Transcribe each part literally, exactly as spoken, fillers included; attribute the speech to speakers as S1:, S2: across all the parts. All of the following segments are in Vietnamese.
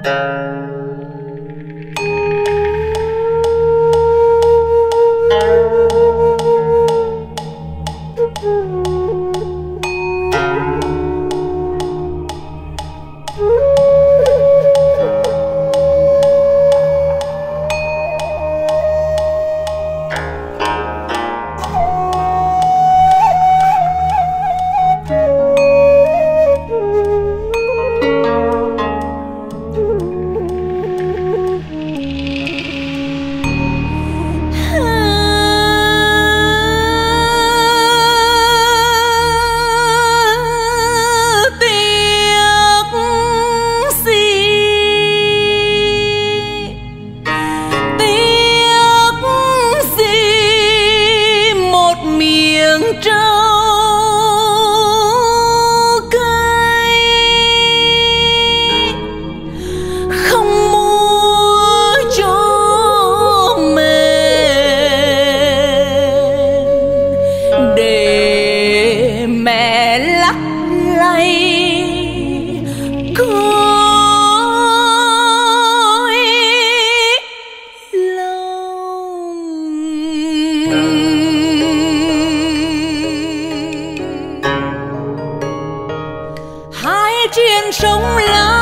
S1: trên sông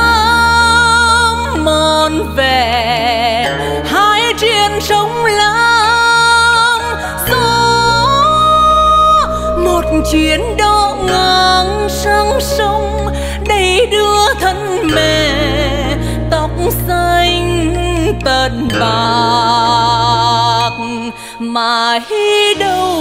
S1: Lam mòn về, hai trên sông Lam gió một chuyến đò ngang sang sông, đây đưa thân mẹ tóc xanh tận bạc mà hi đâu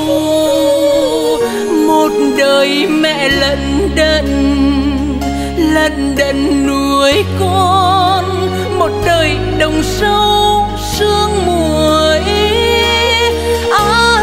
S1: một đời mẹ lận đận lận đận nuôi con, một đời đồng sâu sương muối. À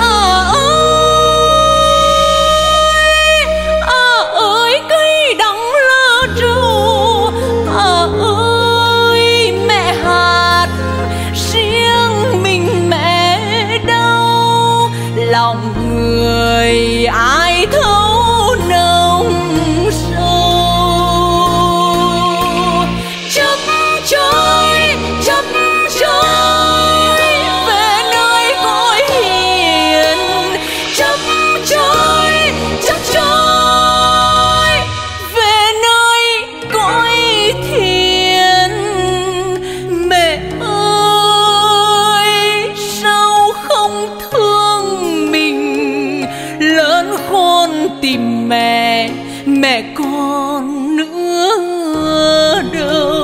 S1: ơi, à ơi cây đắng lá trầu, à ơi mẹ hát riêng mình mẹ đau, lòng người ai thấu nồng sâu. Chấp trôi, chấp trôi về nơi cõi hiền, chấp trôi, chấp trôi về nơi cõi thiền. Mẹ ơi sao không thương mình, lớn khôn tìm mẹ, mẹ con nữa đâu.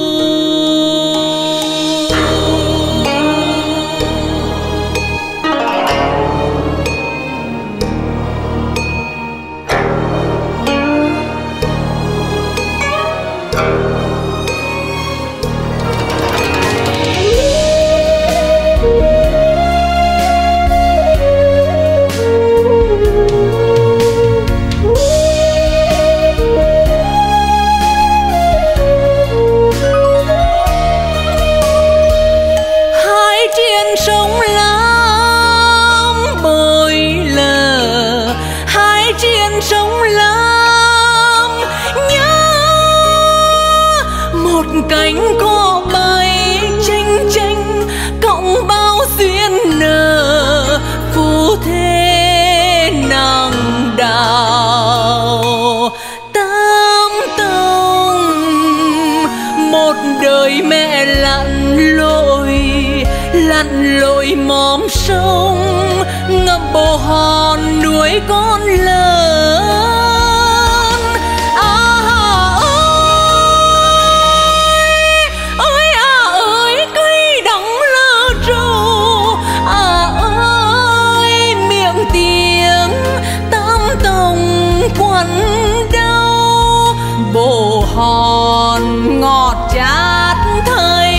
S1: Sông Lam bồi lờ, hai trên sông Lam nhớ một cánh cò bay chênh chênh, cộng bao duyên nở phù thế nàng đào. Tam tông một đời mẹ lặn lội, lặn lội móm sông, ngập bồ hòn nuôi con lớn. À ơi, ơi à ơi cây đắng lá trầu, à ơi miệng tiếng tam tông quặn đau, bồ hòn ngọt chát thấy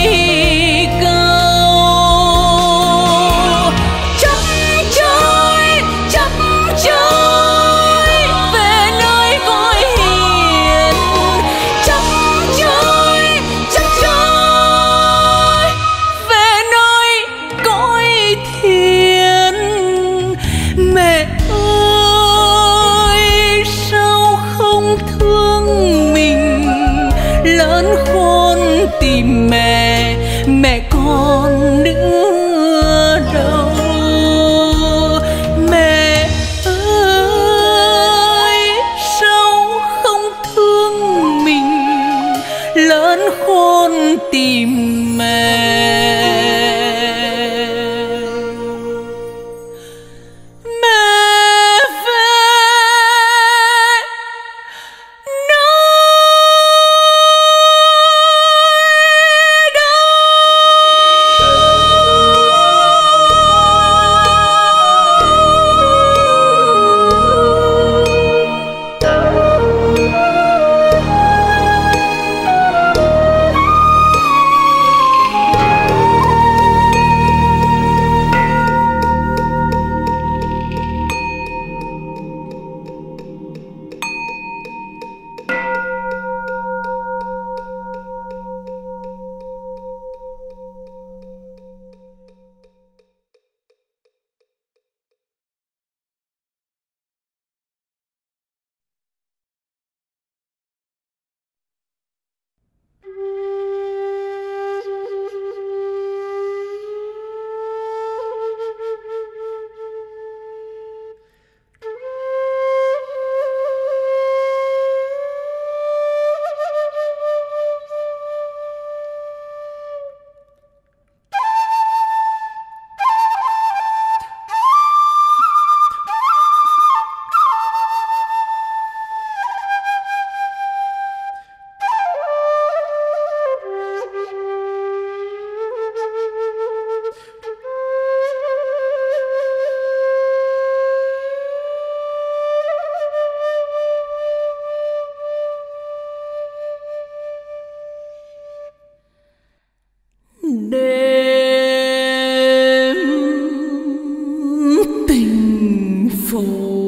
S1: phù.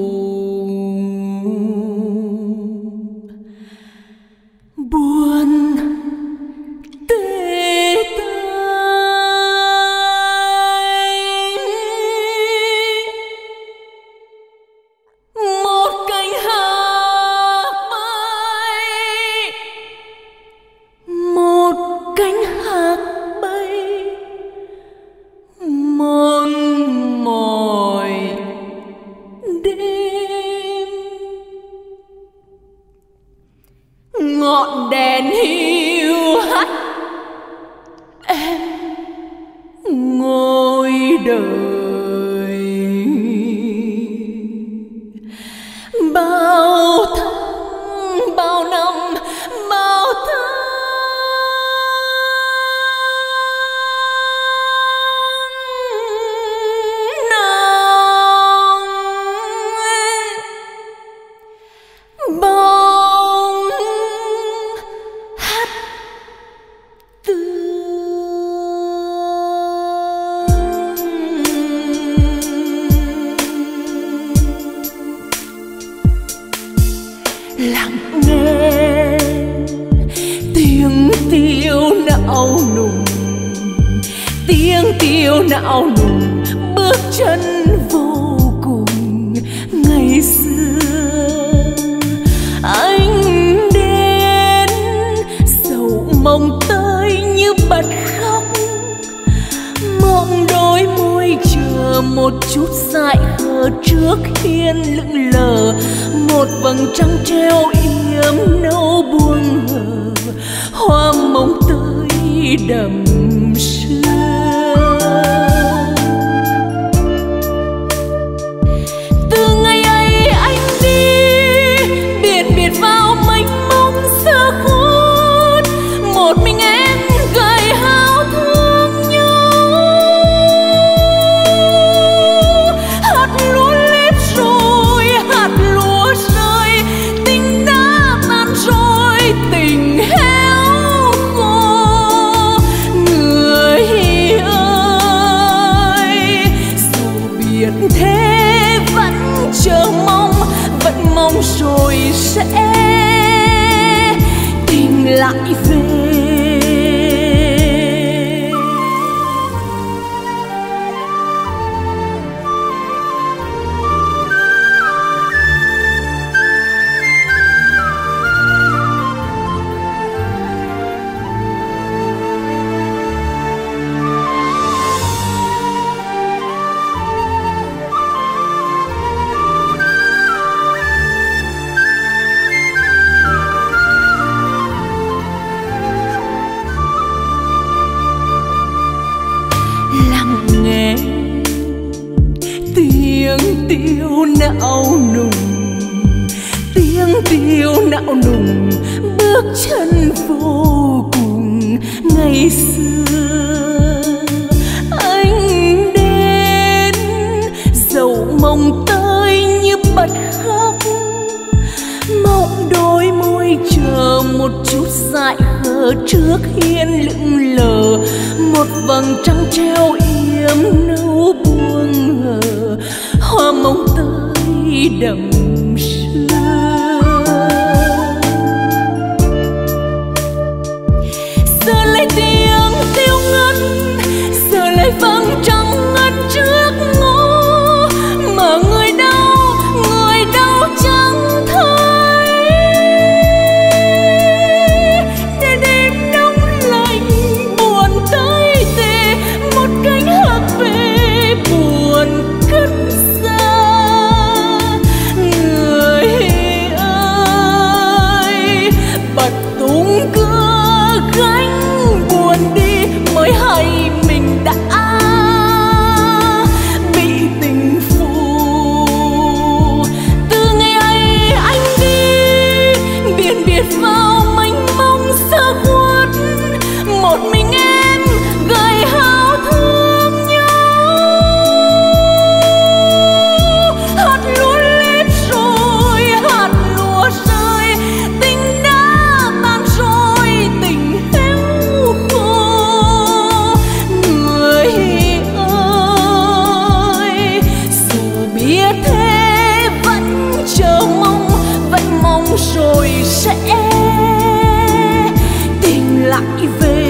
S1: Buồn tê tái một cánh hạc bay, một cánh hạc bay mòn mỏi đêm. Ngọn đèn hiu hắt em ngồi đợi, bao tháng bao năm bao tháng năm bóng hát tương lặng nghe tiếng tiêu não nùng, tiếng tiêu não nùng bước chân vô cùng. Ngày xưa anh đến dẫu mong tới như bật khóc, mộng đôi môi chờ một chút dại khờ trước hiên lững lờ một vầng trăng treo yếm nâu buông hờ, hoa mộng tới đầm sương. Từ ngày ấy anh đi biệt biệt vào mênh mông xa khuất, một mình em gầy hao thương nhau. Hạt lúa lép rồi, hạt lúa rơi, tình đã tan rồi, tình héo khô. Người ơi, dù biết thế vẫn chờ mong, vẫn mong rồi sẽ tìm lại về. Lặng nghe tiếng tiêu não nùng, tiếng tiêu não nùng bước chân vô cùng. Ngày xưa anh đến dẫu mong tới như bật khóc, mộng đôi môi chờ một chút dại khờ trước hiên lững lờ một vầng trăng treo yếm nâu buông hờ, hoa mộng tới đầm sương. Giờ lấy tiếng tiêu ngân, giờ lấy vầng trăng ngân trước ngõ, mà người đau người đau chẳng thấy. Để đêm nóng lạnh buồn tới tê, một cánh hạc về buồn cất xa. Người ơi, bật tung cưa gánh buồn đi mới hay mình đã bị tình phù. Từ ngày ấy anh đi biệt biệt vào mênh mông xa khuất, một mình em gầy hao thương nhau. Hạt lúa lép rồi, hạt lúa rơi, tình đã tan rồi, tình héo khô. Người ơi, dù biết thế rồi sẽ tìm lại về.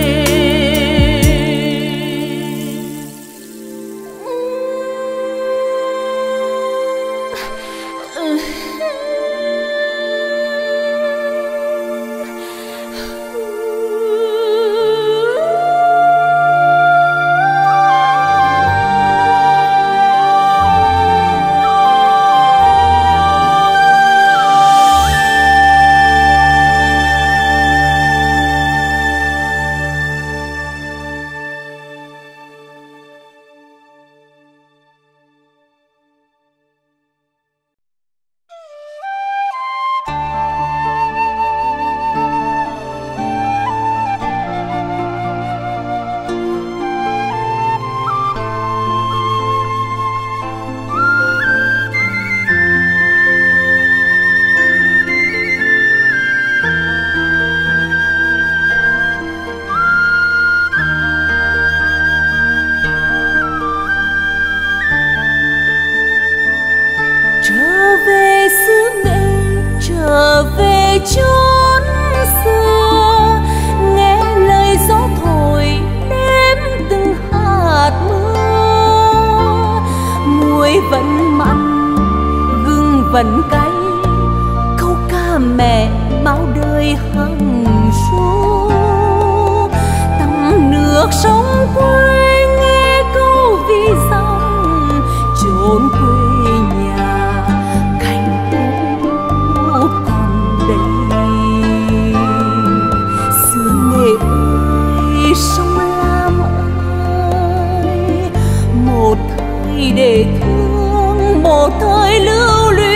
S2: vẫn cay câu ca mẹ bao đời hằng ru. Tắm nước sông quê nghe câu vi dòng chốn quê nhà cánh cũ còn đây. Xưa Nghệ ơi sông Lam ơi, một thời để thương một thời lưu luyến.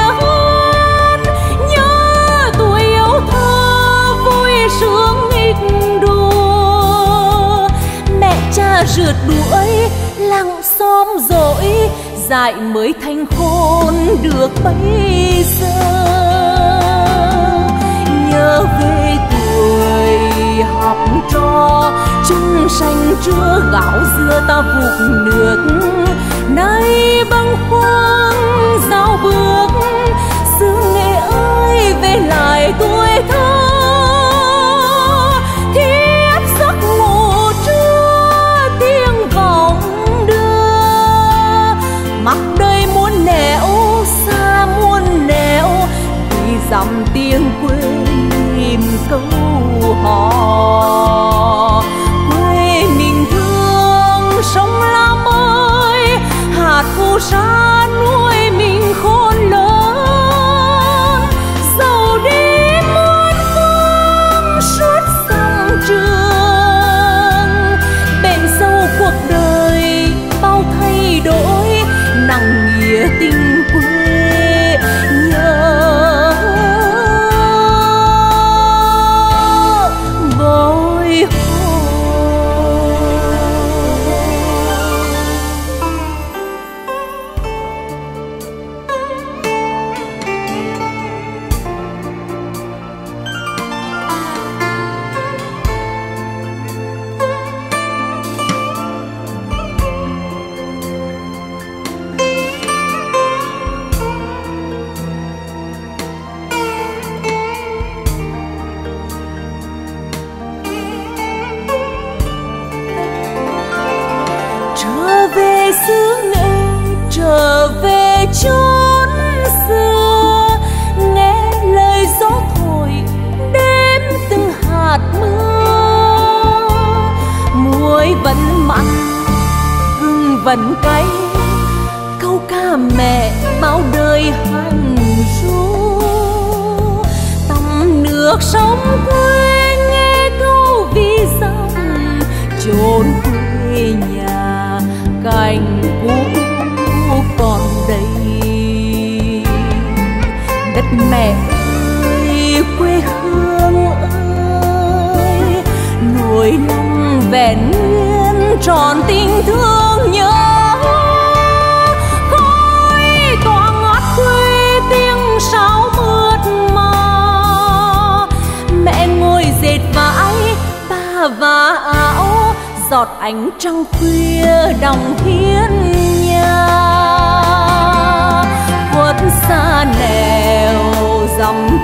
S2: Nhớ tuổi yêu thơ vui sướng nghịch đùa, mẹ cha rượt đuổi lặng xóm dỗi, dại mới thành khôn được bây giờ. Nhớ về tuổi học trò chung sành trưa gạo dưa ta vụt nước, nay bâng khuâng giao bước. Xứ Nghệ ơi về lại tuổi thơ, thiếp giấc ngủ trưa tiếng vọng đưa. Mặc đời muôn nẻo xa muôn nẻo, vì dặm tiếng quê tìm câu hò. Quê mình thương sông Lam ơi, hạt phù sa nuôi mình khôn lớn. Dẫu đi muôn phương suốt dòng trường, bền sâu cuộc đời bao thay đổi, nặng nghĩa tình quê nhớ bồi hồi. Trở về xứ Nghệ, trở về chốn xưa, nghe lời gió thổi đêm từng hạt mưa. Muối vẫn mặn, gừng vẫn cay, câu ca mẹ bao đời hằng ru. Tắm nước sông quê nghe câu vi dòng chốn quê nhà cành cũ còn đây. Đất mẹ ơi quê hương ơi, nỗi lòng vẹn nguyên tròn tình thương nhớ. Khói tỏa ngát quê tiếng sáo mượt mà, mẹ ngồi dệt vải ba và áo, giọt ánh trăng khuya đồng hiên nhà. Khuất xa nẻo dòng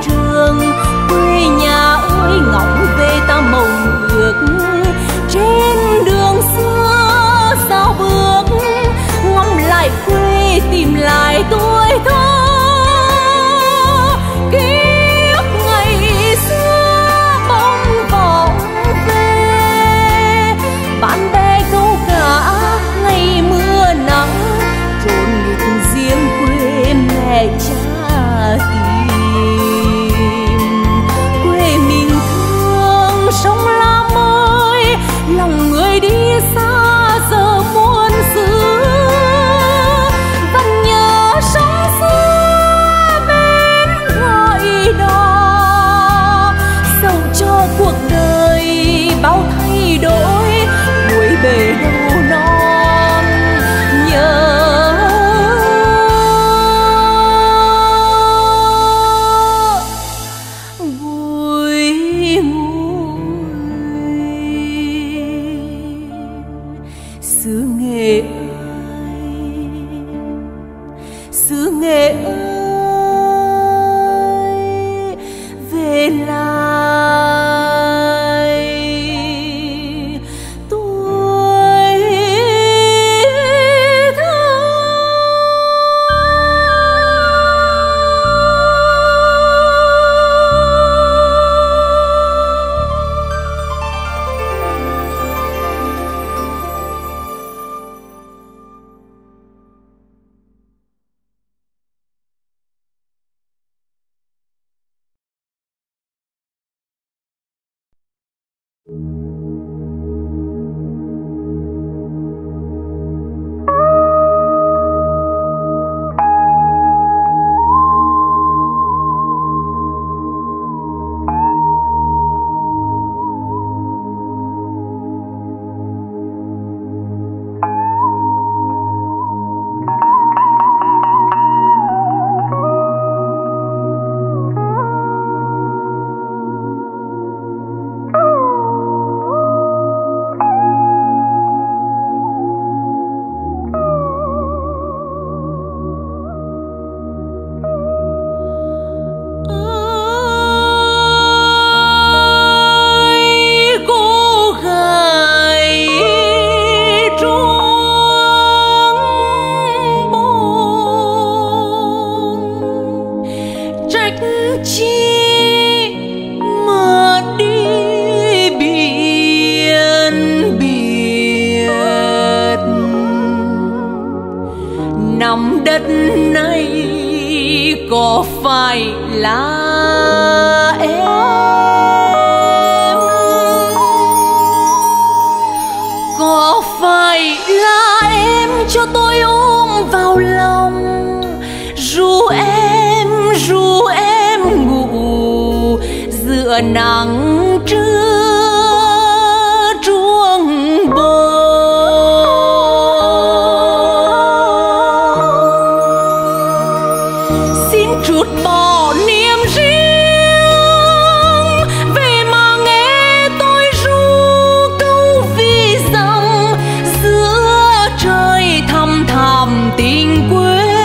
S2: tìm lại tuổi thơ kiếp ngày xưa bóng vọng về. Bạn bè câu cả ngày mưa nắng, trốn nghịch riêng quê mẹ cha tìm. Quê mình thương sông Lam ơi, lòng người đi xa giờ muôn xứ. Vẫn nhớ sông xưa bên gọi đò, dẫu cho cuộc đời bao thay đổi, cuối bề đâu non nhớ. Xứ Nghệ ơi, xứ Nghệ ơi, về lại tuổi thơ. Nằm đất này có phải là em? Có phải là em cho tôi ôm vào lòng, ru em ru em ngủ giữa nắng trưa truông bờ. Trút bỏ niềm riêng về mà nghe tôi ru câu vi dặm giữa trời thăm thẳm tình quê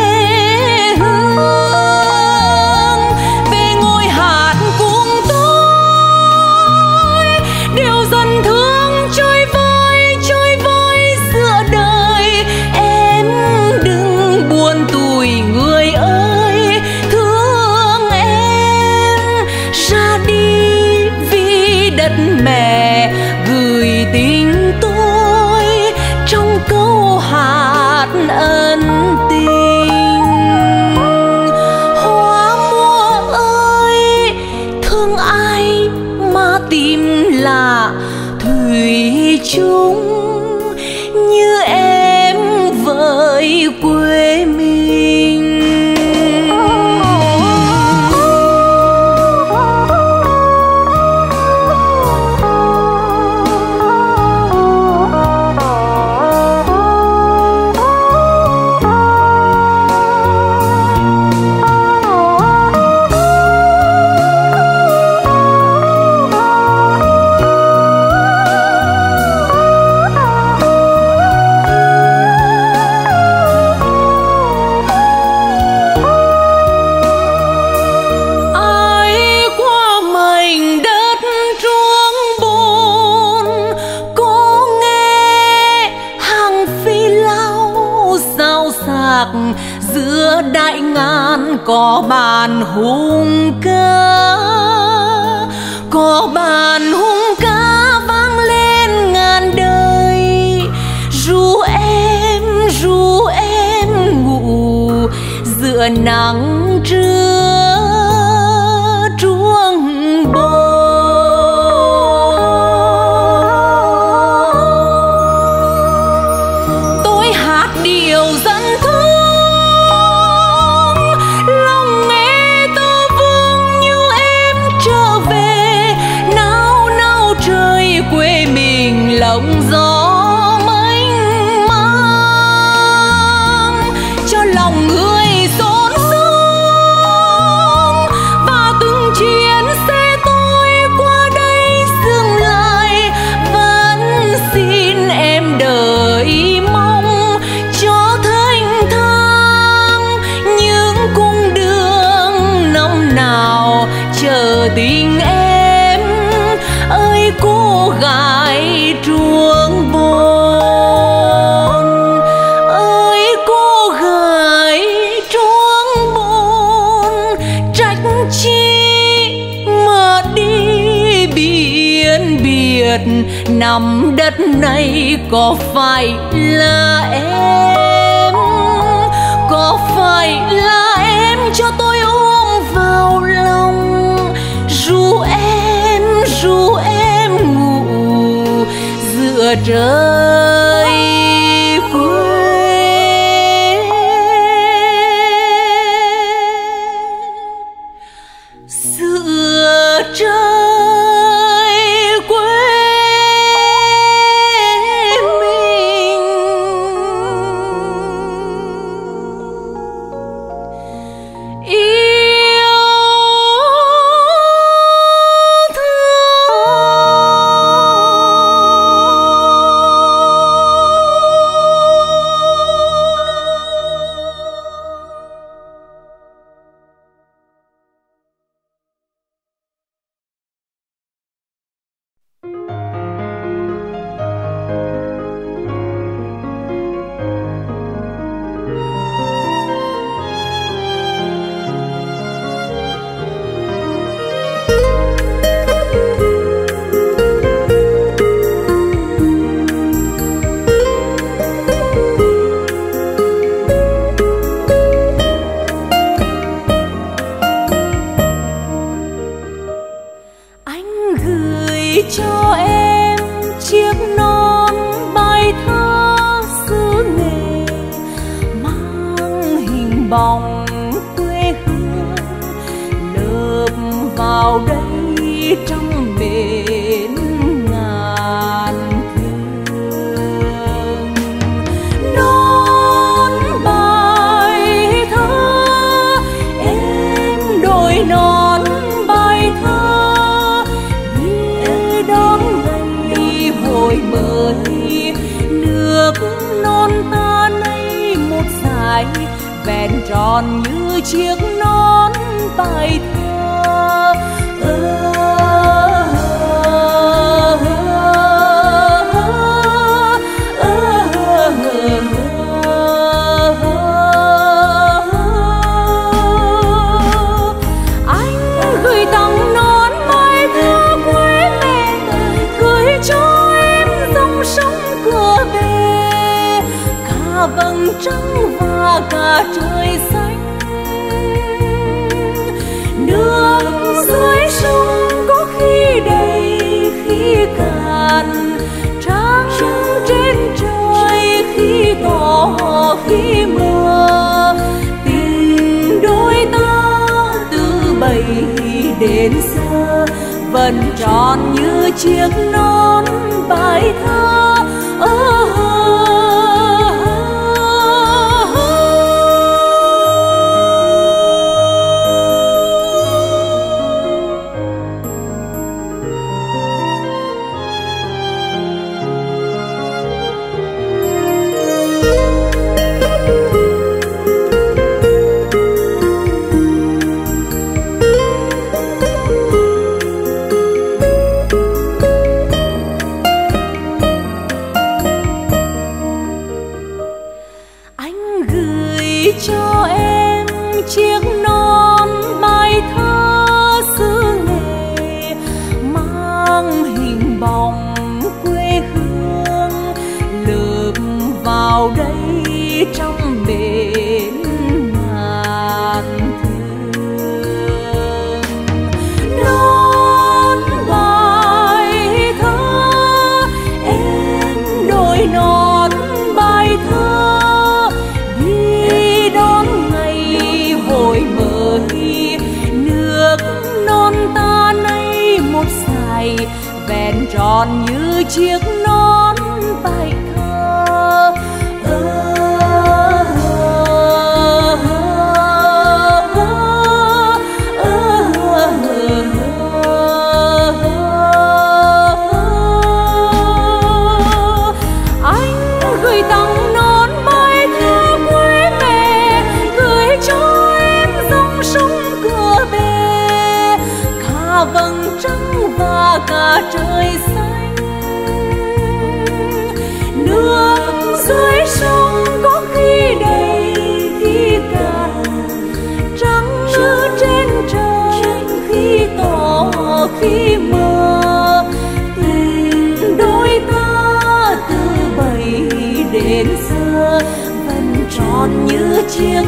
S2: hương. Về ngồi hát cùng tôi điều dần thương chơi vơi chơi vơi giữa đời. Em đừng buồn tủi người ơi, thương giữa đại ngàn có bàn hùng ca, có bàn hùng ca vang lên ngàn đời. Ru em ru em ngủ giữa nắng trưa truông bồn. Tôi hát điều dẫn thương, lòng nghe tơ vương như em trở về. Nao nao trời quê mình lộng gió mênh mang, cho lòng người xốn xương. Và từng chuyến xe tôi qua đây dừng lại, vẫn xin em đợi mong cho thanh thang những cung đường năm nào chờ tình em. Ơi cô gái truông bồn, ơi cô gái truông bồn, trách chi mà đi biển biệt. Nằm đất này có phải là em, có phải là em cho tôi ôm vào lòng. Ru em ru em ngủ giữa trời quê, giữa trời quê mình. Yêu anh gửi cho em chiếc nón bài thơ xứ nghệ, mang hình bóng quê hương lợp vào đây trong bến ngàn thương. Nón bài thơ em đổi nón bài thơ, để đón ngày hồi mới. Nước non ta nay một dải vẹn tròn như chiếc nón bài thơ. Anh gửi tặng nón bài thơ quê mẹ, gửi cho em dòng sông cửa về, cả vầng trăng và cả trời xanh. Nước dưới sông có khi đầy khi cạn, trăng trên trời khi tỏ khi mưa. Tình đôi ta từ bấy đến giờ vẫn tròn như chiếc nón bài thơ. cho em chiếc nón bài thơ xứ nghệ mang hình bóng quê hương lượm vào đây trong bến ngàn thương. Nón bài thơ em đôi nón bài thơ đi đón ngày hồi mới nước non ta nay một sải vẹn tròn như chiếc nón bài thơ. Anh gửi tặng nón bài thơ quê mẹ, gửi cho em dòng sông cửa bè, cả vầng trăng và cả trời xanh. Nước dưới sông có khi đầy khi cạn, trăng như trên trời khi tỏ khi mờ. Tình đôi ta từ bấy đến giờ vẫn tròn như chiếc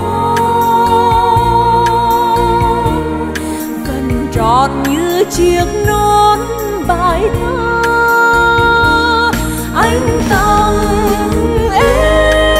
S2: nón, vẫn tròn như chiếc nón bài thơ anh tặng em.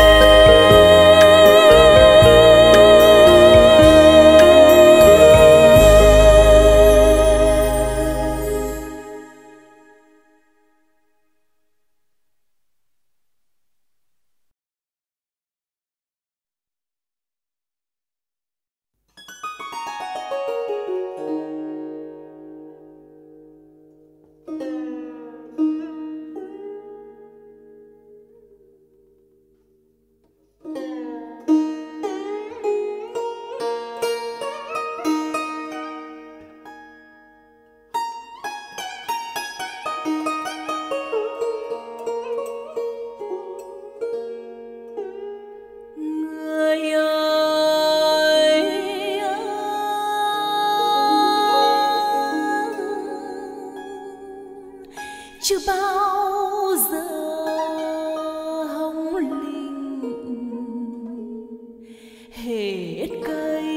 S2: Người ơi, chưa bao giờ hồng linh hết cây,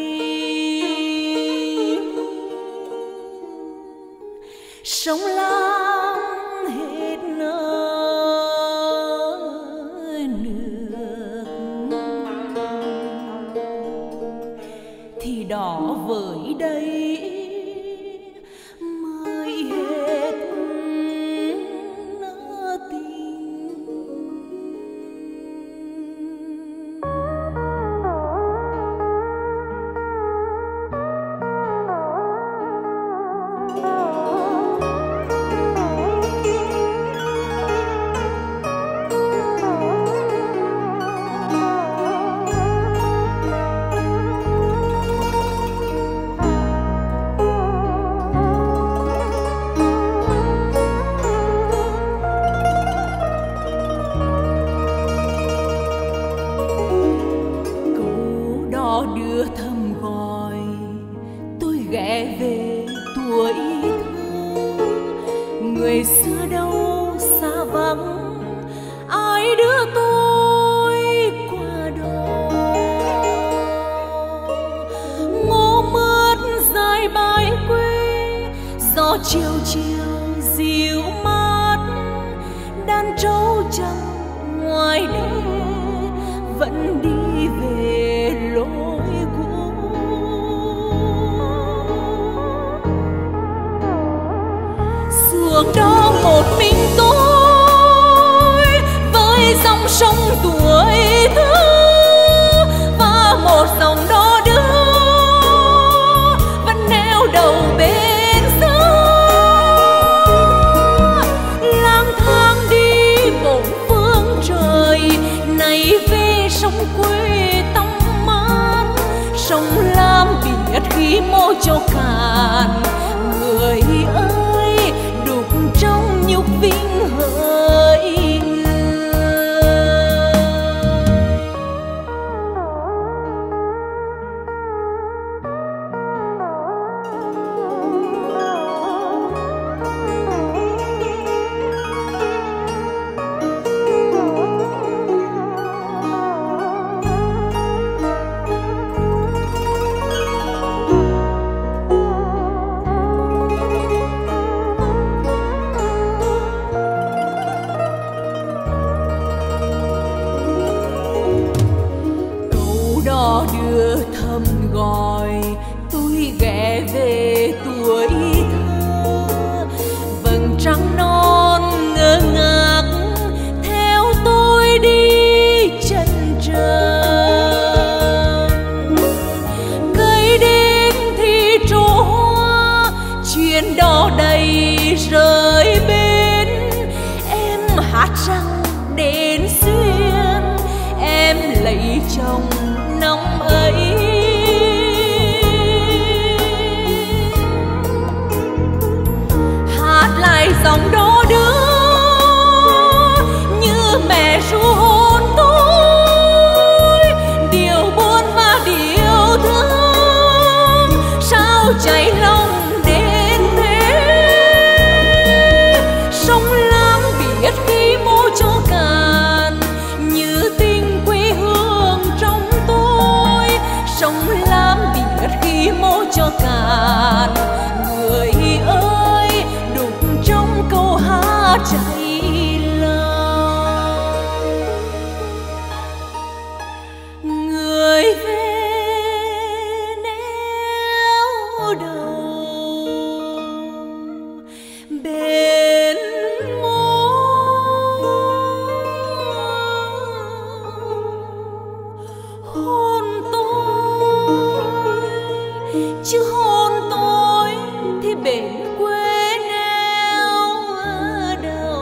S2: sông lam hết nơi nước, thì đỏ với đây mới hết nỡ tình. Đưa thầm gọi tôi ghé về tuổi thơ, người xưa đâu xa vắng, ai đưa tôi qua đó. Ngô mướt dài bãi quê, gió chiều chiều dịu mát, đàn trâu trầm ngoài đây vẫn đi về lối cũ. Xuống đó một mình tôi với dòng sông tuổi thơ và một dòng đò đưa vẫn neo đầu bên xưa. Lang thang đi bốn phương trời này về sông quê tăm mát, sông lam biết khi mô châu cạn. Người ơi đục trong nhục vinh hỡi người. thầm gọi tôi ghé về tuổi thơ. Vầng trăng non ngơ ngác theo tôi đi chân trời. Cây đêm thì trổ hoa, chuyện đò đầy rơi bên. Em hát rằng đến xuyên, em lấy chồng năm ấy. Hát lại dòng đó đưa như mẹ ru hôn tôi, điều buồn và điều thương sao cháy lòng đến thế. Sông Lam biết khi mô cho cạn như tình quê hương trong tôi. Sông Lam biết khi mô cho cạn, người ơi đụng trong câu hát cháy lòng. Người về neo đầu bên mô, hôn tôi chứ hôn tôi thì bên quê neo đầu.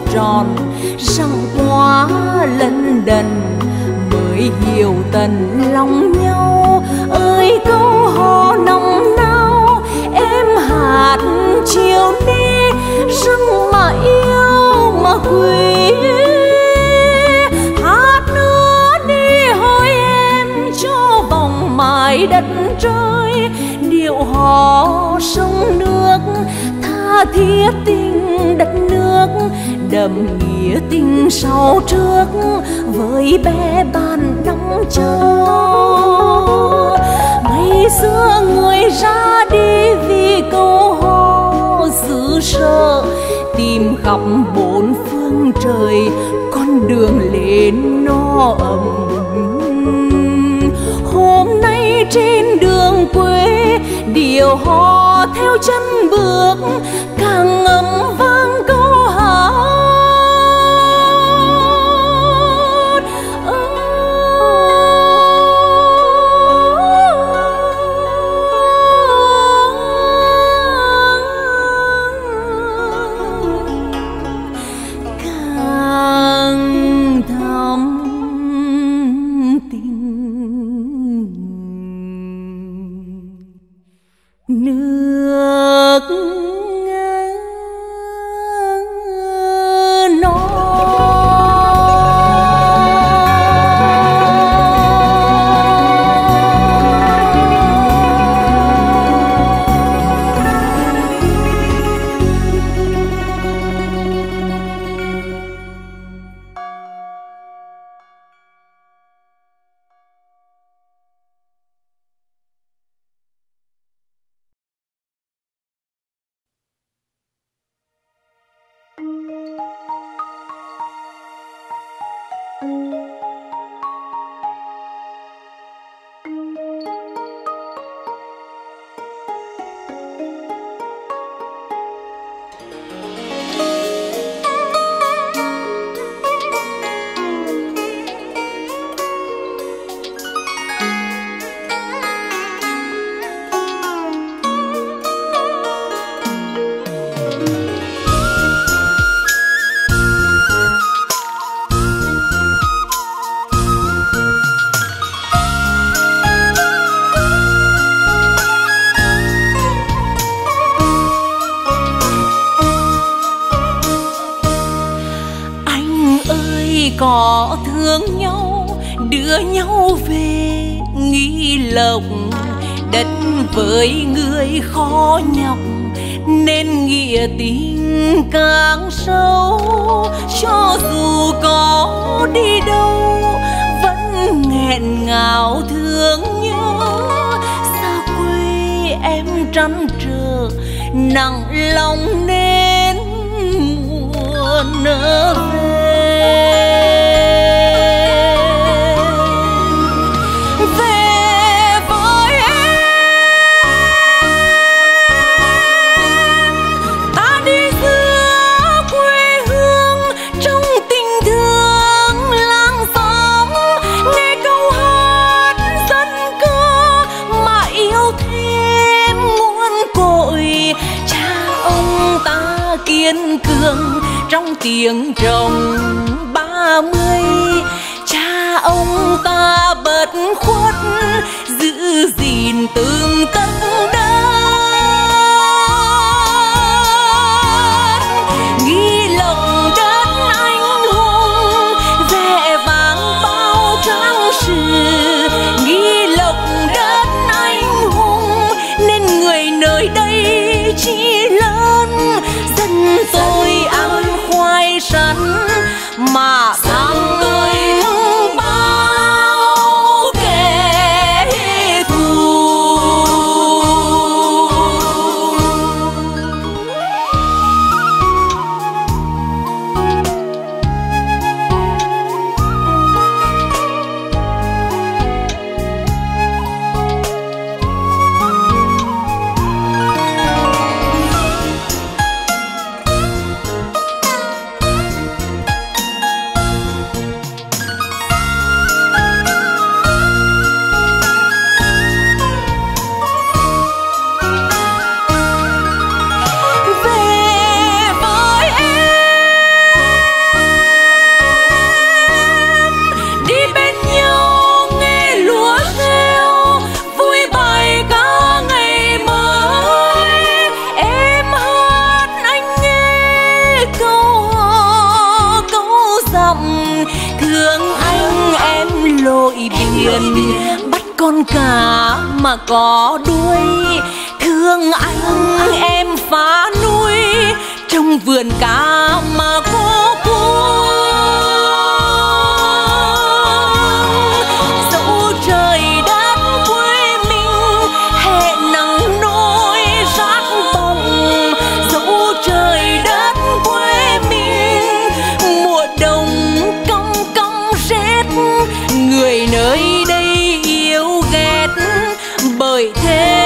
S2: tròn răng quá lân đần mới hiểu tận lòng nhau. Ơi câu hò nồng nao em hát chiều đi rừng mà yêu mà quý. Hát nữa đi hỡi em cho vòng mãi đất trời điệu hò sông nước tha thiết tình đất nước đậm nghĩa tình sau trước với bé bàn nóng chờ. Ngày xưa người ra đi vì câu hò xứ sở tìm khắp bốn phương trời con đường lên no ấm. Hôm nay trên đường quê điệu hò theo chân bước càng ngấm vang câu hát. Càng thắm tình nước có thương nhau đưa nhau về nghi lộc. Đất với người khó nhọc nên nghĩa tình càng sâu. Cho dù có đi đâu vẫn nghẹn ngào thương nhớ. Xa quê em trăn trở nặng lòng nên muốn nỡ về. Kiên cường trong tiếng trống ba mươi, cha ông ta bất khuất giữ gìn từng tấc đất. Nghi Lộc đất anh hùng vẻ vang bao trang sử. Nghi Lộc đất anh hùng nên người nơi đây chỉ lớn. Dân tôi ăn khoai sắn mà sang tôi bao kẻ thù. biển bắt con cá mà có đuôi. Thương anh em phá núi trong vườn cá mà có cuống. Dẫu trời đất quê mình hè nắng nôi rát bóng, dẫu trời đất quê mình mùa đông cong cong rét, người nơi đây yêu ghét bởi thế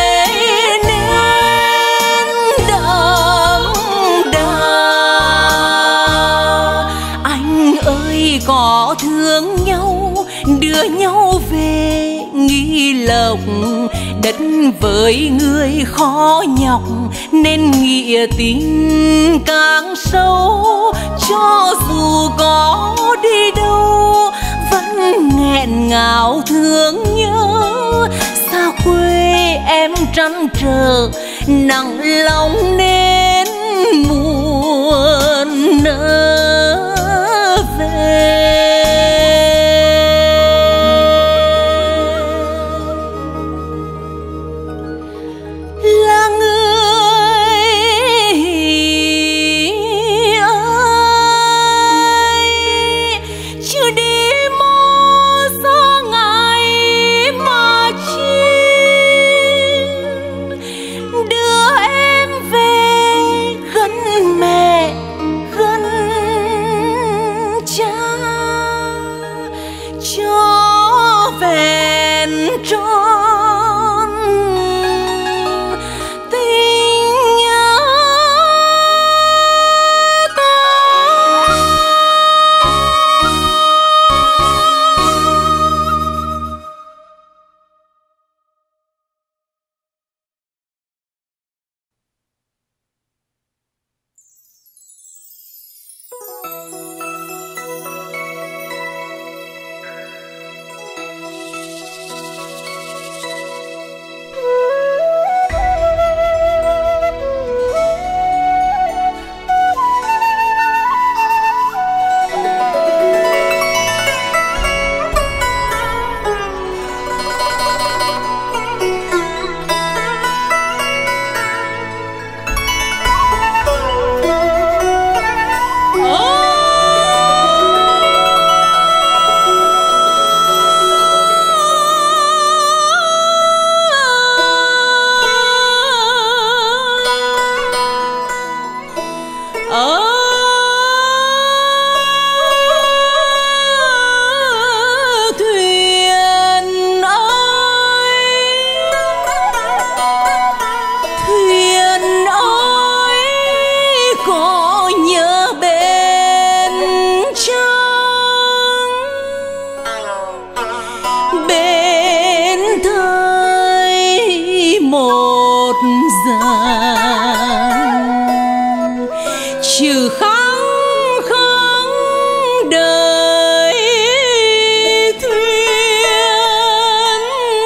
S2: có thương nhau đưa nhau về nghi lộc. Đất với người khó nhọc nên nghĩa tình càng sâu, cho dù có đi đâu vẫn nghẹn ngào thương nhớ. Xa quê em trăn trở nặng lòng nên muộn nỡ về. Là người ơi chưa đi mô xa ngày mà chi đưa em về gần mẹ gần cha, cho vẹn tròn tình nhớ ta. Trừ kháng kháng đời thuyền,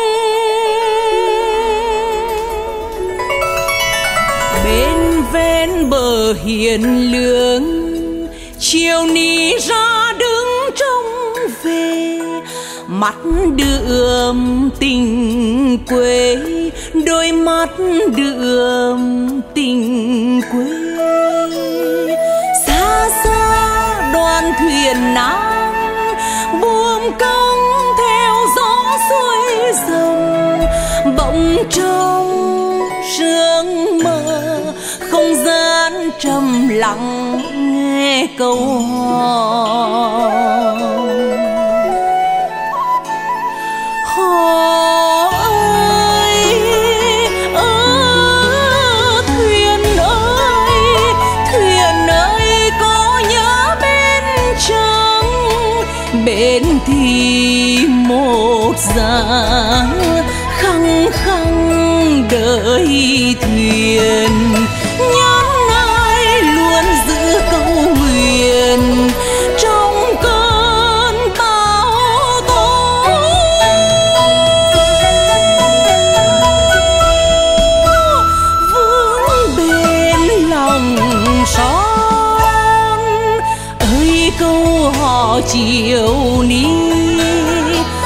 S2: bên ven bờ hiền lương chiều ní ra đứng trông về, mắt đượm tình quê, đôi mắt đượm tình quê. Xa xa đoàn thuyền nam buông công theo gió xuôi dòng, bỗng trong sương mơ không gian trầm lặng nghe câu hò. Hò ơi, ơ thuyền ơi, thuyền ơi có nhớ bên trăng, bên thì một dáng khăng khăng đợi thuyền. Nhắn ai luôn giữ câu huyền trong cơn bão tố. Vững bên lòng son ơi câu hò chiều ní,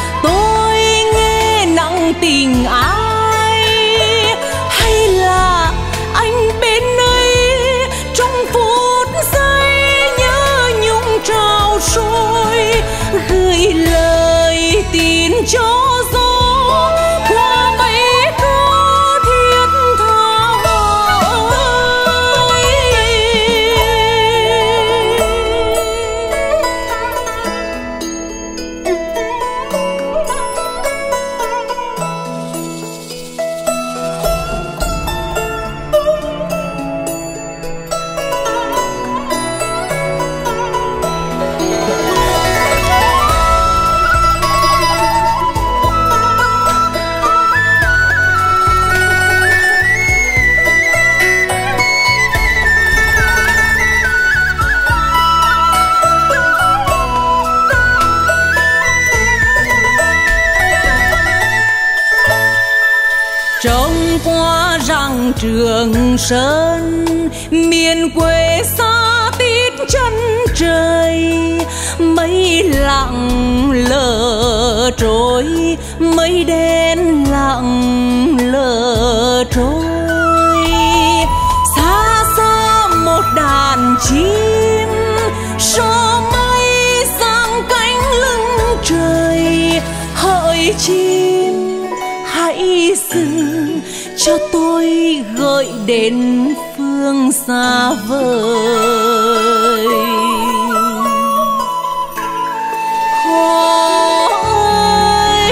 S1: trông qua rặng Trường Sơn, miền quê xa tít chân trời. Mây lặng lờ trôi, mây đen lặng lờ trôi. Xa xa một đàn chim so mây sang cánh lưng trời. Hỡi chim hãy dừng cho tôi gợi đến phương xa vời. Ôi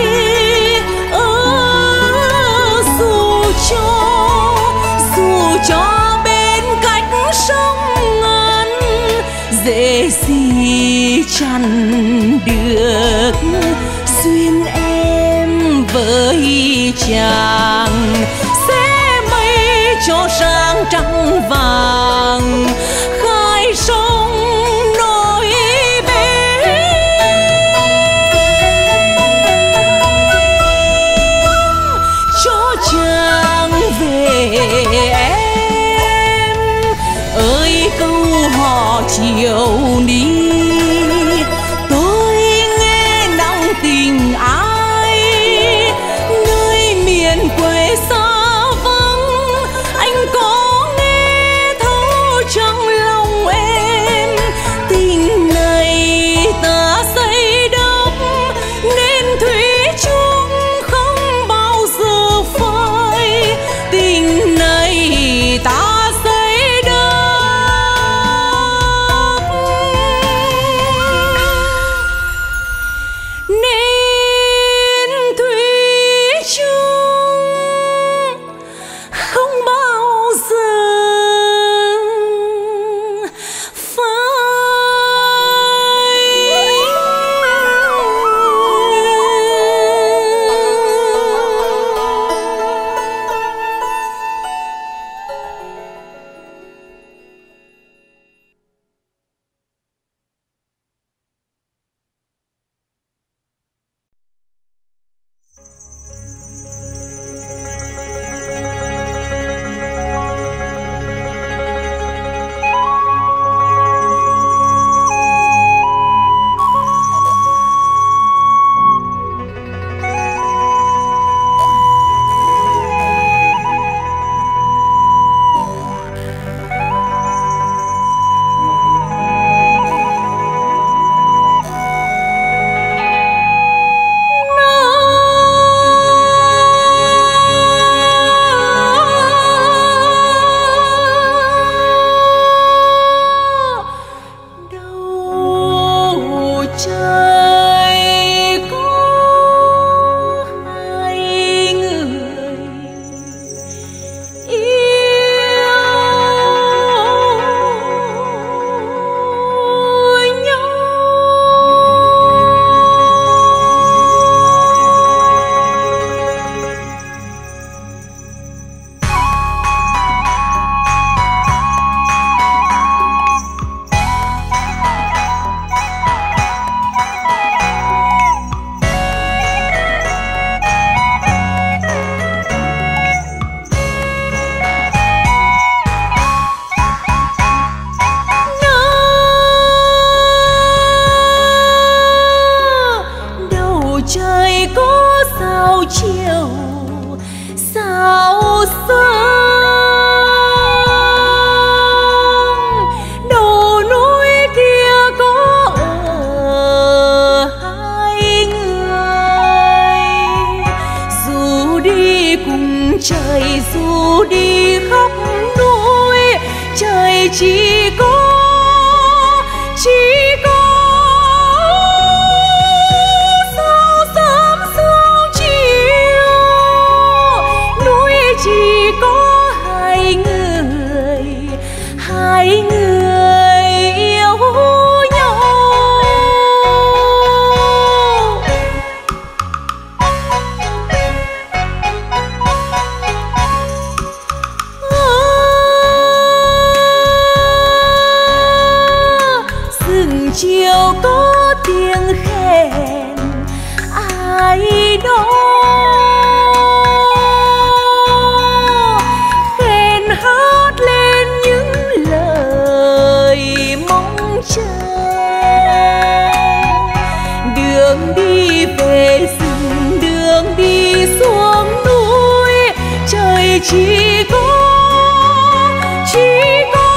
S1: ơ dù cho dù cho bên cách sông ngân, dễ gì chẳng được duyên em với chàng. Sẽ mây cho sáng trăng vàng khai sông nổi bến. Cho chàng về em ơi câu hò chiều đi. Tôi nghe nặng tình ai nơi miền quê xa vắng. Anh có nghe thấu trong lòng em tình này ta xây đắp nên thủy chung không bao giờ phai. Tình này ta xây đắp nên thủy chung không bao giờ phai. Trời có sao chiều sao sương, đầu núi kia có ở hai người. Dù đi cùng trời dù đi khắp núi, trời chỉ có chỉ có chỉ có hai người, hai người yêu nhau. À, rừng chiều có tiếng khen ai đó.
S2: chỉ có chỉ có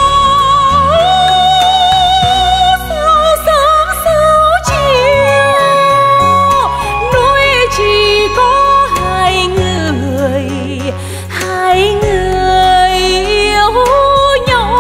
S2: sao sớm sao chiều, núi chỉ có hai người, hai người yêu nhau.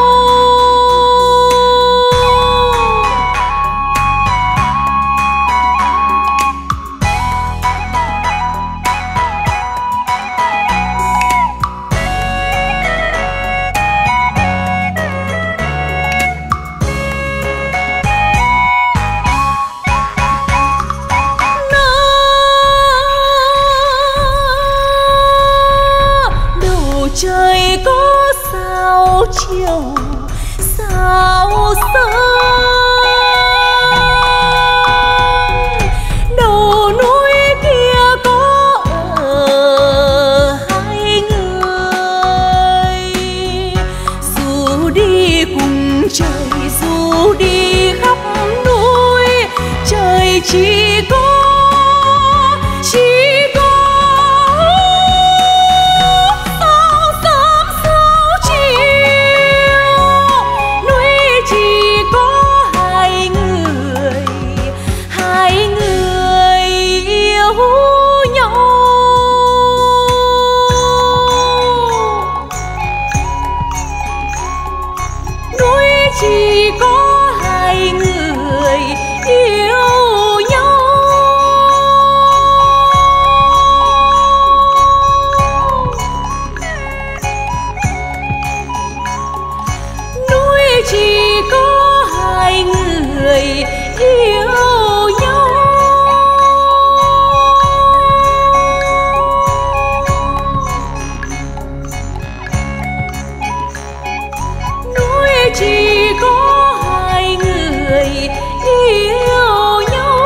S2: Trời có sao chiều sao sớm, đầu núi kia có ở hai người, dù đi cùng trời dù đi khắp núi, trời chỉ có chỉ chỉ có hai người yêu nhau. Núi chỉ có hai người yêu nhau. Núi chỉ có hai người yêu nhau.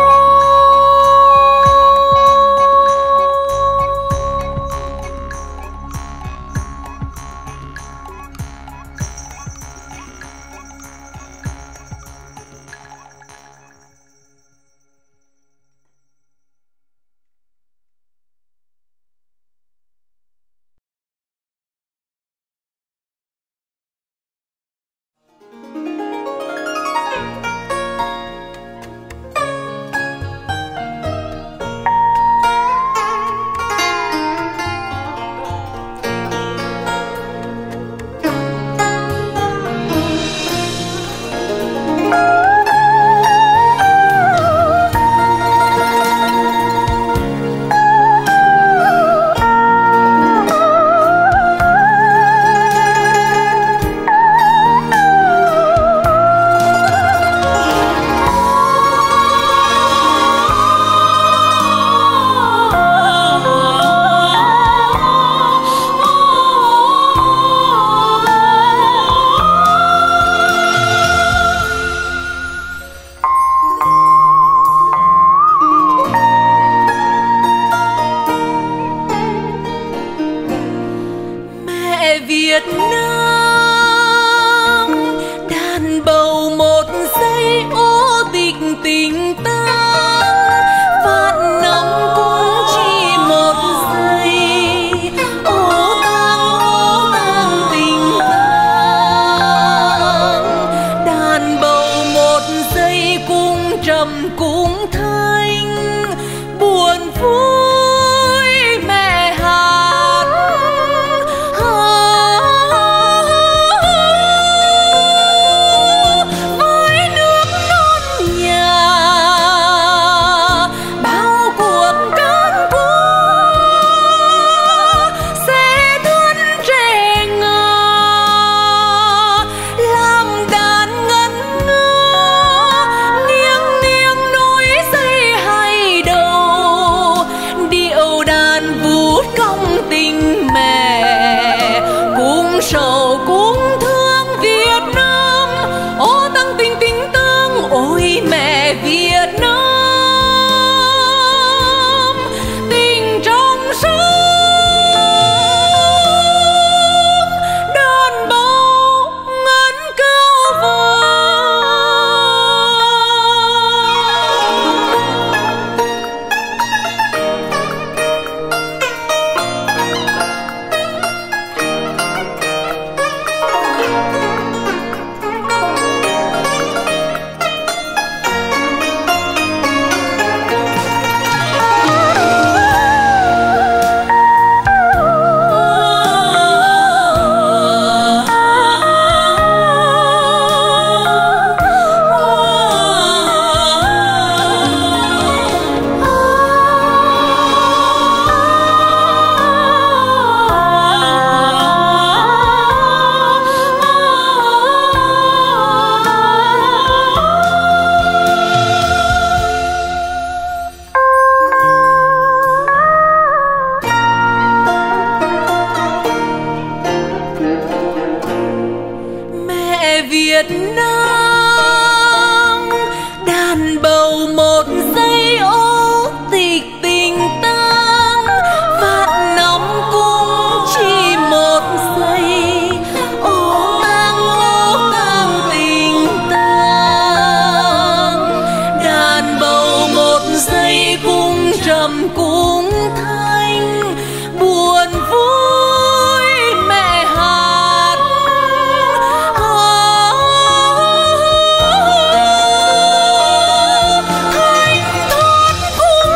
S2: Việt Nam đàn bầu một giây ô tịch tình ta, vạn năm cũng chỉ một giây ô tang ô tang tình tang. Đàn bầu một giây cũng trầm cũng thanh, buồn vui mẹ hát với nước non nhà. tình tang phát nóng cũng chỉ một giây. Ô tang ô tang tình tang, đàn bầu một giây cũng trầm cũng thanh, buồn vui mẹ hát. Thanh thoát cũng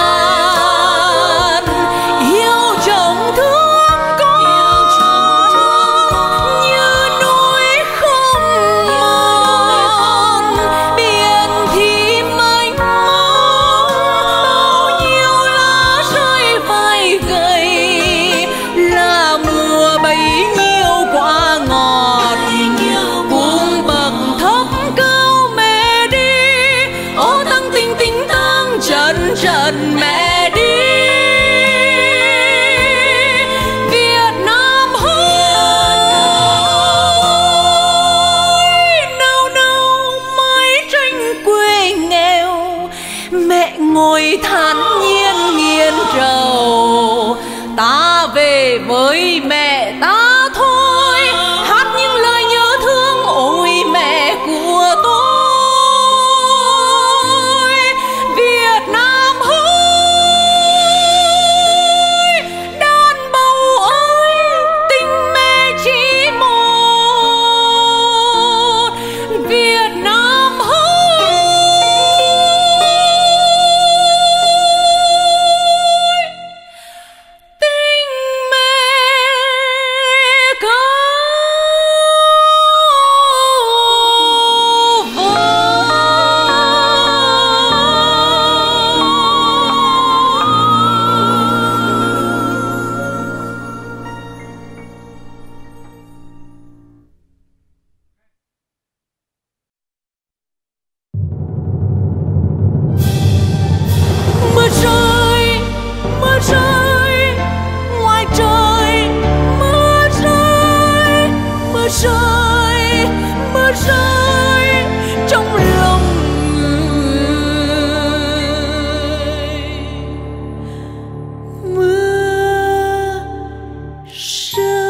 S2: đàn, yêu chồng thương con như núi không mòn, biển thì mênh mông, bao nhiêu lá rơi vai gầy, là mùa bấy nhiêu quả ngọt, cùng bậc thấp cao mẹ đi. Ô tang tình tình tang trần trần mẹ đi. Việt Nam ơi, nào nào mái tranh quê nghèo, mẹ ngồi thản nhiên nghiền trầu. Ta về với mẹ ta thôi, hát những lời nhớ thương ôi mẹ của tôi. Việt Nam ơi, đàn bầu ơi, tình mẹ chỉ một. Việt Nam ơi, tình mẹ cao mưa rơi, mưa rơi ngoài trời, mưa rơi, mưa rơi, mưa rơi trong lòng người. Mưa rơi.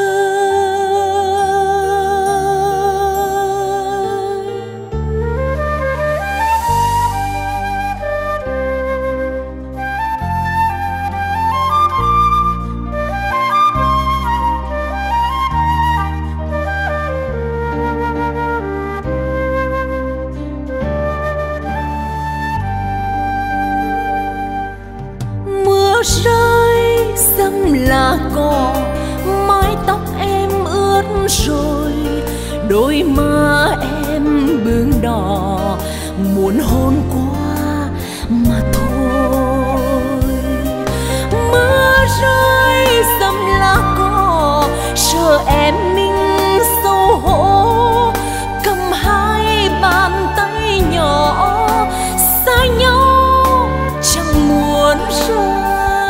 S2: Mưa rơi xăm lá cỏ, mái tóc em ướt rồi, đôi má em bướng đỏ, muốn hôn qua mà thôi. Mưa rơi xăm lá cỏ, sợ em mình xấu hổ, cầm hai bàn tay nhỏ xa nhau chẳng muốn rời.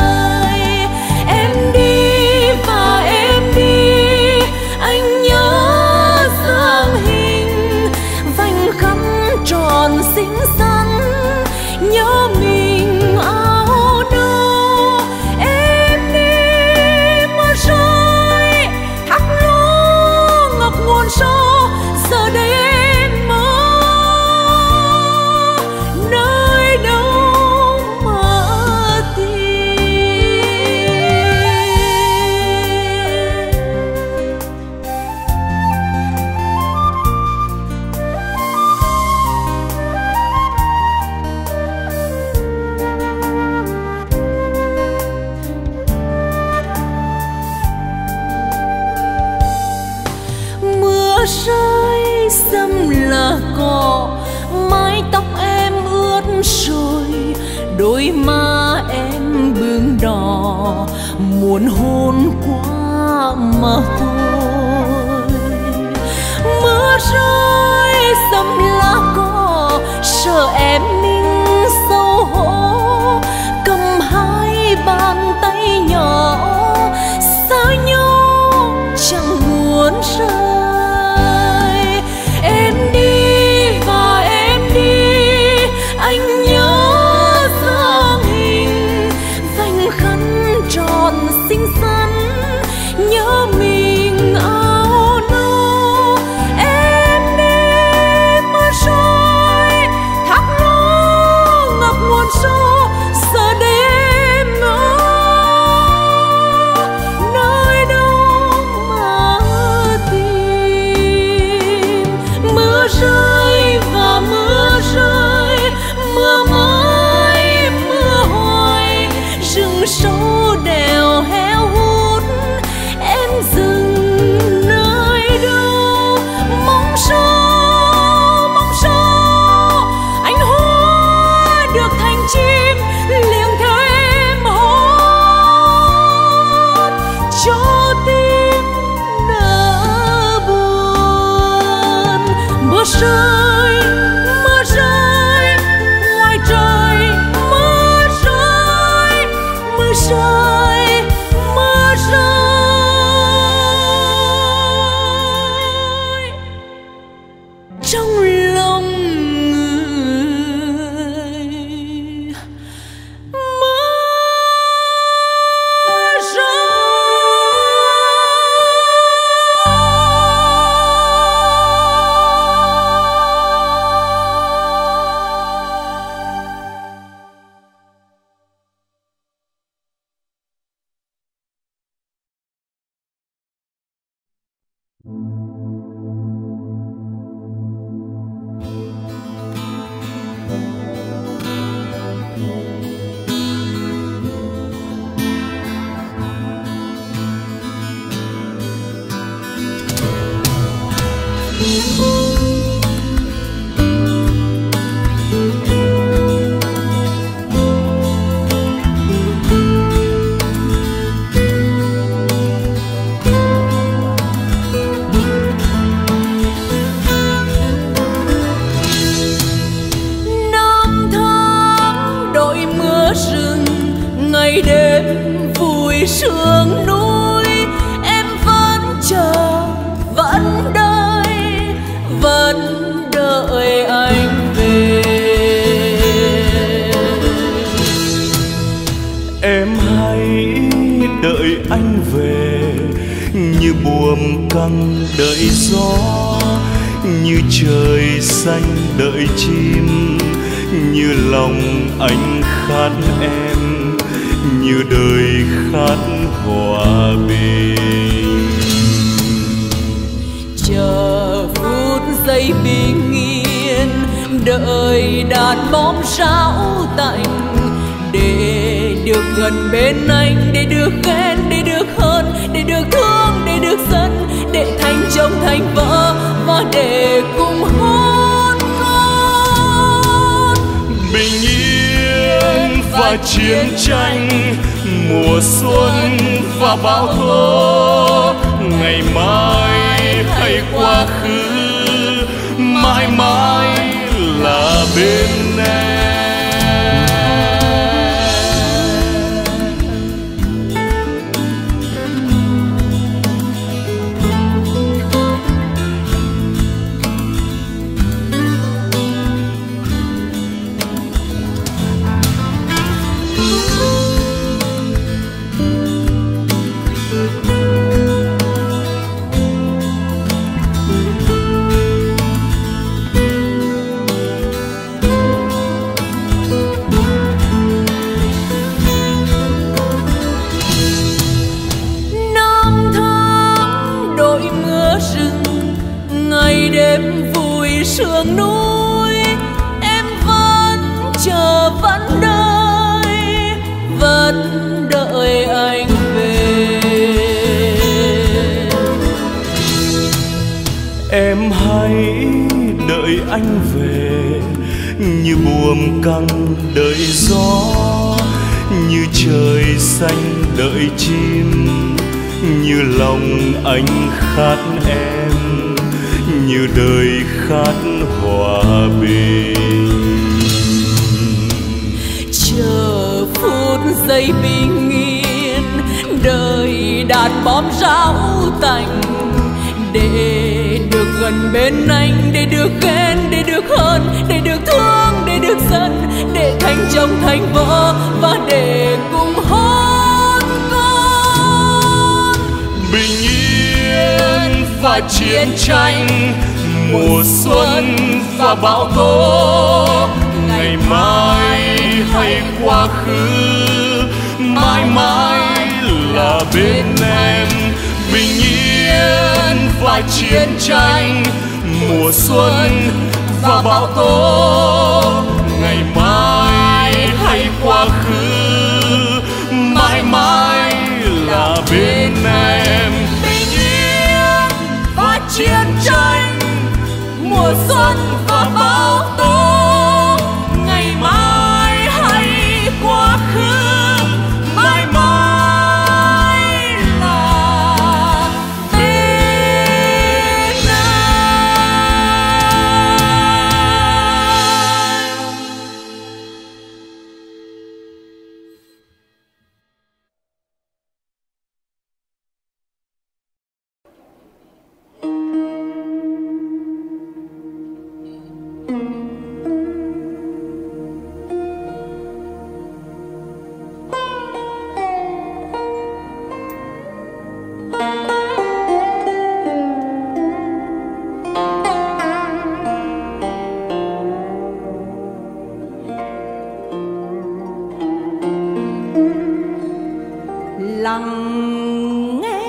S2: Em đi và em đi, anh nhớ dáng hình vành khăn tròn xinh xắn, nhớ mình áo nâu. Em đi mưa rơi, thác lúa ngập nguồn sâu, giờ đây em mơ nơi đâu mà tìm. Mưa rơi xăm lá cỏ, mái tóc em ướt rồi, đôi má em bướng đỏ, muốn hôn qua mà thôi. Mưa rơi xăm lá cỏ, sợ em mình xấu hổ, cầm hai bàn tay nhỏ xa nhau chẳng muốn rời. Em đi và em đi, anh nhớ dáng hình rơi, mưa rơi ngoài trời, mưa rơi, mưa rơi, mưa rơi trong lòng người. Mưa năm tháng đội mưa rừng, ngày đêm vui sương núi, em vẫn chờ, vẫn đợi, vẫn đợi anh về.
S3: Em hãy đợi anh về, như buồm căng đợi gió, như trời xanh đợi chim, như lòng anh khát em, như đời khát hòa bình.
S2: Chờ phút giây bình yên, đợi đàn bom ráo tạnh, để được gần bên anh, để được ghen, để được hơn, để được thương, để được giận, để thành chồng thành vợ và để cùng hôn con.
S3: Bình yên và chiến tranh, mùa xuân và bão tố, ngày mai hay quá khứ, mãi mãi là bên em.
S2: Đêm vui sương núi, em vẫn chờ, vẫn đợi, vẫn đợi anh về.
S3: Em hãy đợi anh về, như buồm căng đợi gió, như trời xanh đợi chim, như lòng anh khát em, như đời khát hòa bình.
S2: Chờ phút giây bình yên, đợi đàn bom ráo tạnh, để được gần bên anh, để được ghen, để được hơn, để được thương, để được giận, để thành chồng thành vợ và để cùng hôn con.
S3: Bình yên và chiến tranh, mùa xuân và bão tố, ngày mai hay quá khứ, mãi mãi là bên em. Bình yên và chiến tranh, mùa xuân và bão tố, ngày mai hay quá khứ, mãi mãi là bên em.
S2: Bình yên và chiến tranh, mùa xuân và bão tố, ngày mai hay quá khứ, mãi mãi là bên em. lặng nghe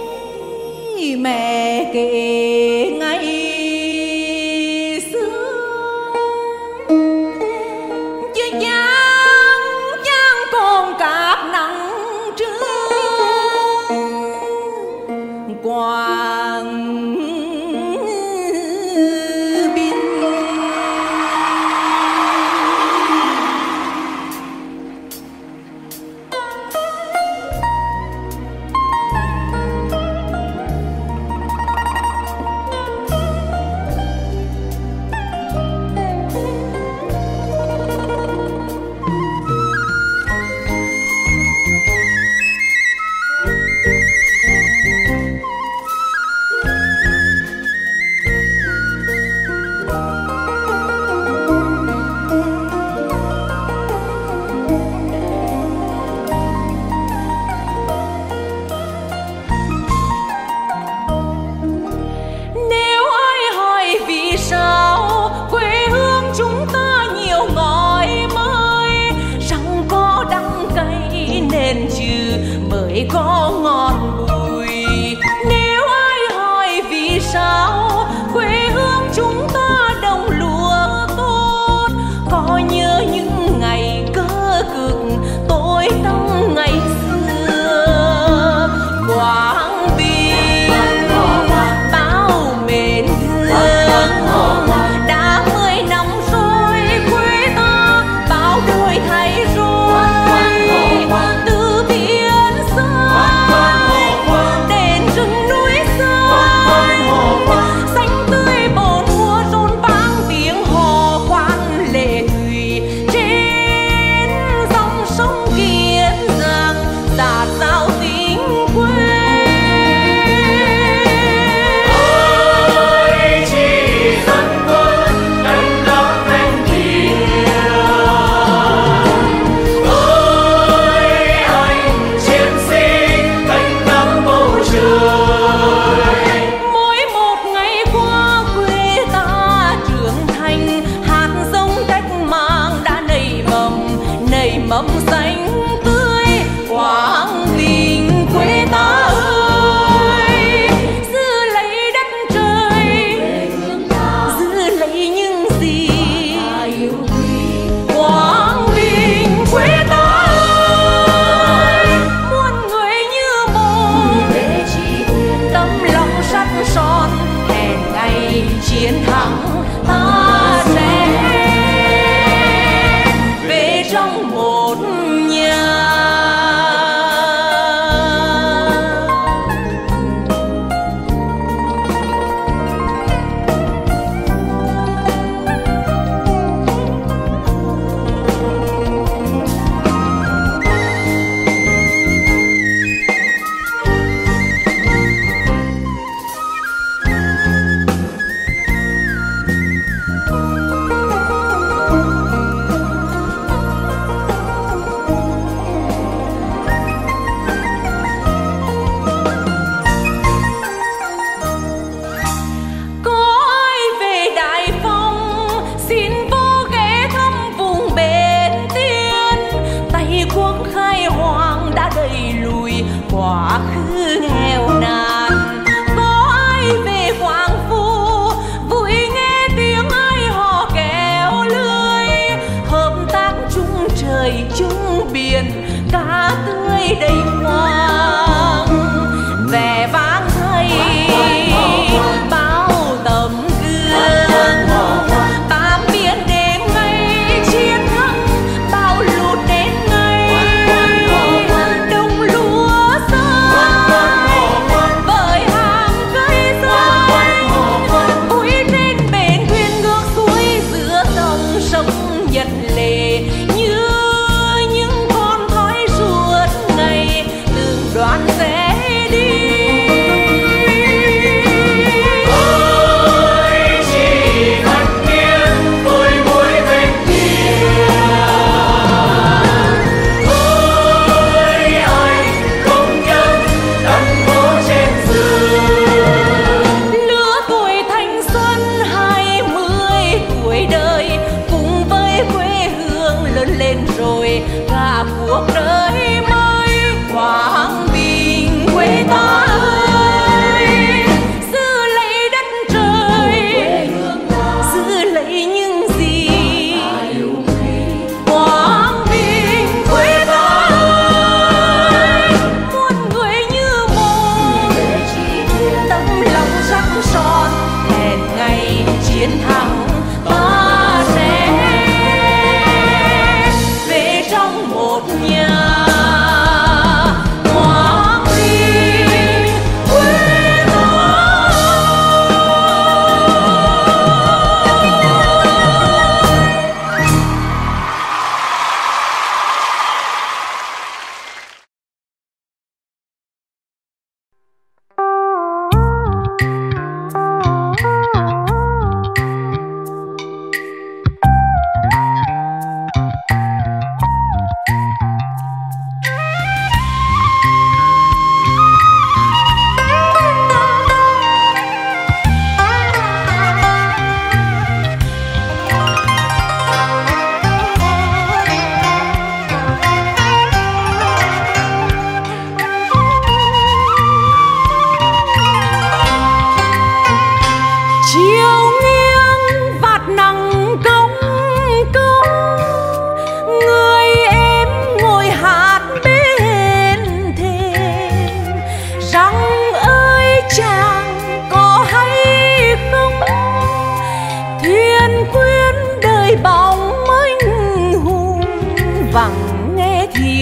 S2: mẹ kể ngày xưa, chứ giang giang còn cát nắng trưa quang biên. Mới có ngọn bùi. Nếu ai hỏi vì sao quê hương chúng ta đồng lúa tốt, có nhớ những ngày cơ cực tối tăm ngày xưa. Quảng Bình bao mến thương, đã mười năm rồi quê ta bao đời thay rồi. Mầm xanh tươi Quảng Bình quê ta ơi, giữ lấy đất trời, giữ lấy những gì yêu quý. Quảng Bình quê ta ơi, muôn người như một, tấm lòng sắt son hẹn ngày chiến thắng. Ta sẽ về trong một nhà. Quá khứ nghèo nàn, có ai về Quảng Phú vui nghe tiếng ai hò kéo lưới, hợp tác chung trời chung biển, cá tươi đầy khoang vẻ vang thầy bao tấm gương, bám biển đến ngày chiến thắng, bao lụt đến ngày đông lúa với hàng cây rơi vui trên bến thuyền ngược xuôi giữa dòng sông Nhật Lệ, như những con thoi suốt ngày từng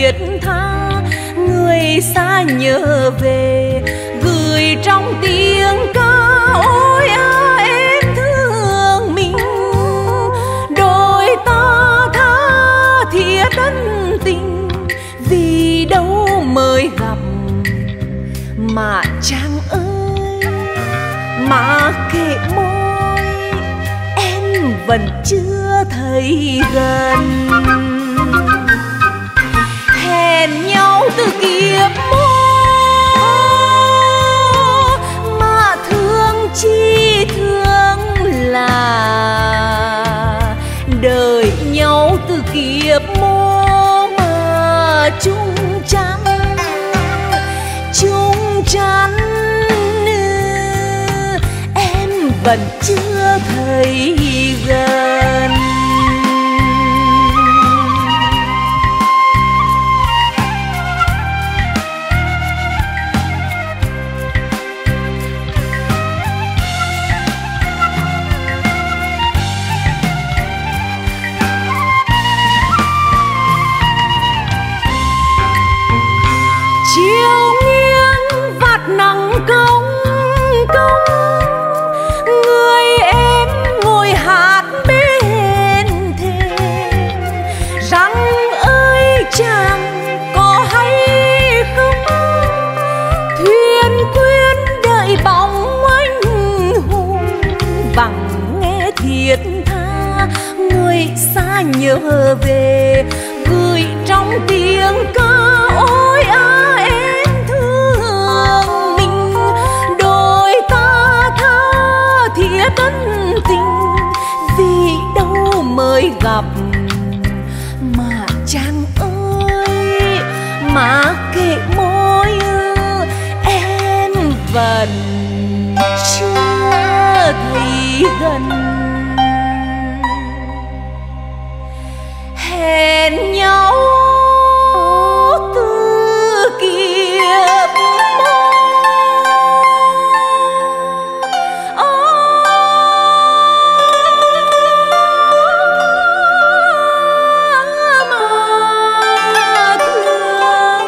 S2: thiết tha, người xa nhớ về gửi trong tiếng ca. Ôi à em thương mình, đôi ta tha thiết ân tình, vì đâu mới gặp mà chàng ơi, mà kệ môi em vẫn chưa thấy gần. Hẹn nhau từ kiếp mơ mà thương chi thương là đợi nhau từ kiếp mơ mà chung chắn chung chắn em vẫn chưa thấy gần. Chiều nghiêng vạt nắng công công, người em ngồi hát bên thềm. Rằng ơi chàng có hay không, thuyền quyến đợi bóng anh hùng. Vắng nghe thiết tha người xa nhớ về gửi trong tiếng ca. Ôi à em thương mình, đôi ta tha thiết ân tình, vì đâu mới gặp mà chàng ơi, mà kệ môi em vẫn chưa thấy gần. Hẹn nhau từ kiếp mơ mà thương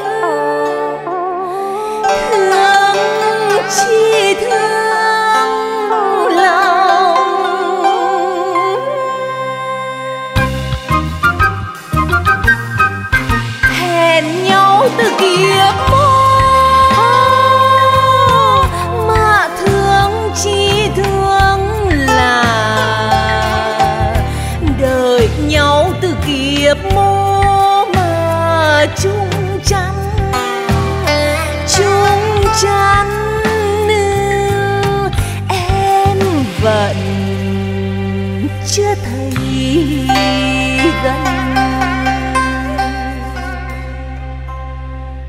S2: thương chi thương lòng. Hẹn nhau từ kiếp mơ mà thương chi thương là đợi nhau từ kiếp mơ mà chung chắn chung chắn em vẫn chưa thấy gần.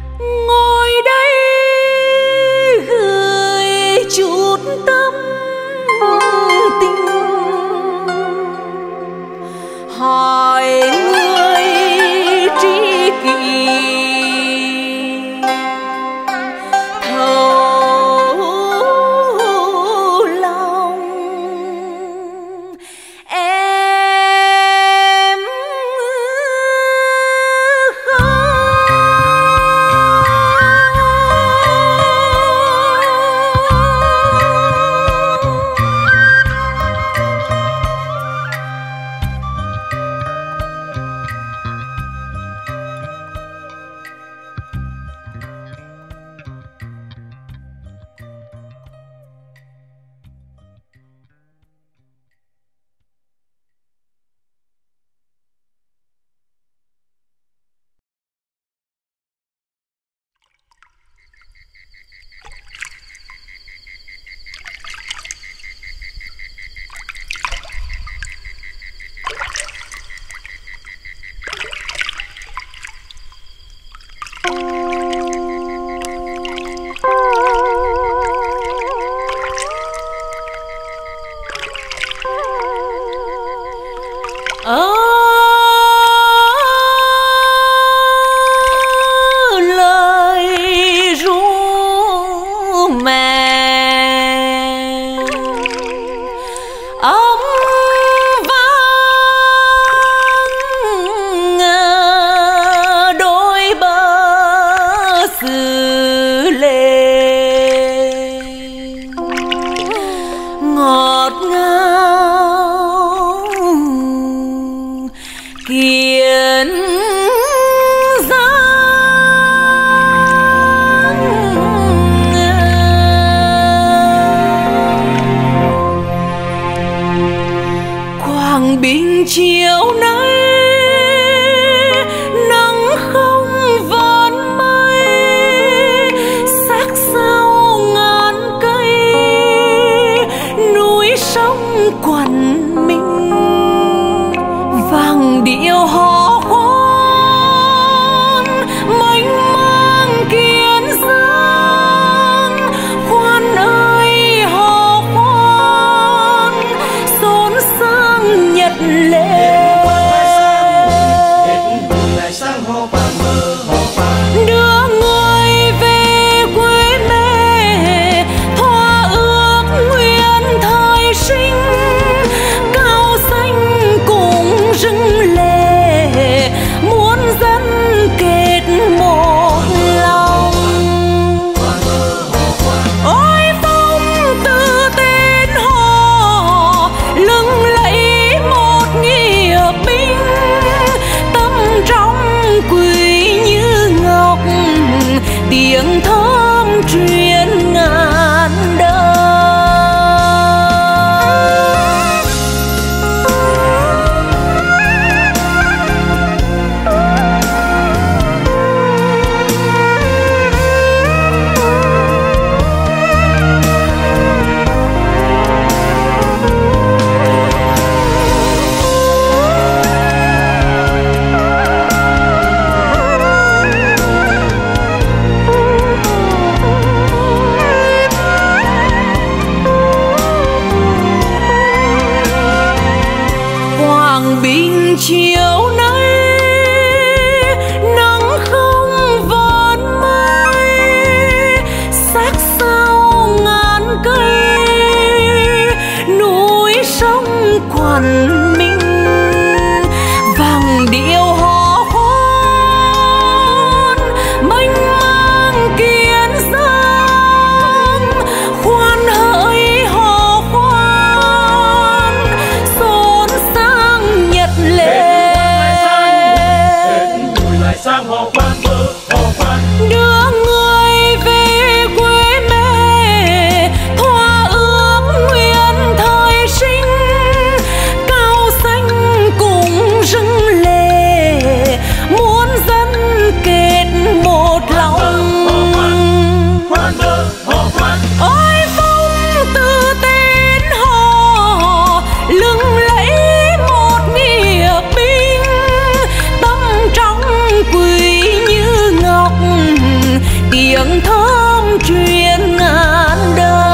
S2: tiếng thơm truyền ngàn đời.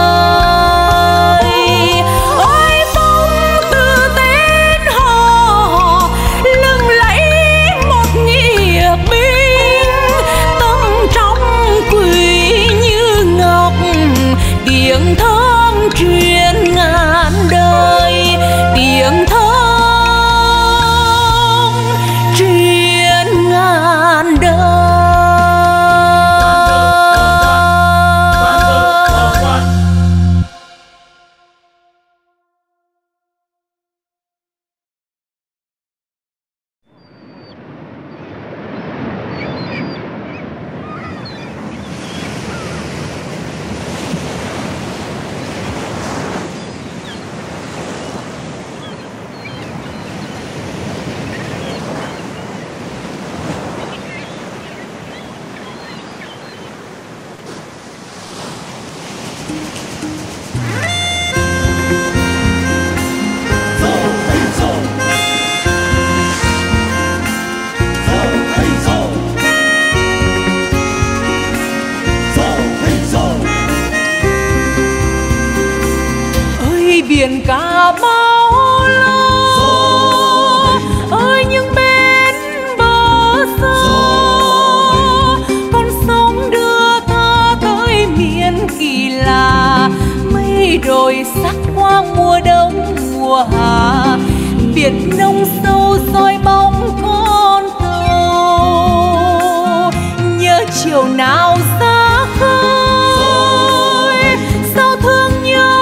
S2: Ôi bóng từ tên họ lừng lẫy một nghĩa binh, tâm trong quý như ngọc, tiếng thơm truyền ngàn đời, tiếng thơm truyền ngàn đời. Biển Cà Mau lo ơi những bên bờ xa, con sông đưa ta tới miền kỳ lạ, mây đồi sắc hoa mùa đông mùa hạ, biển nông sâu soi bóng con tàu. Nhớ chiều nào xa khơi, sao thương nhớ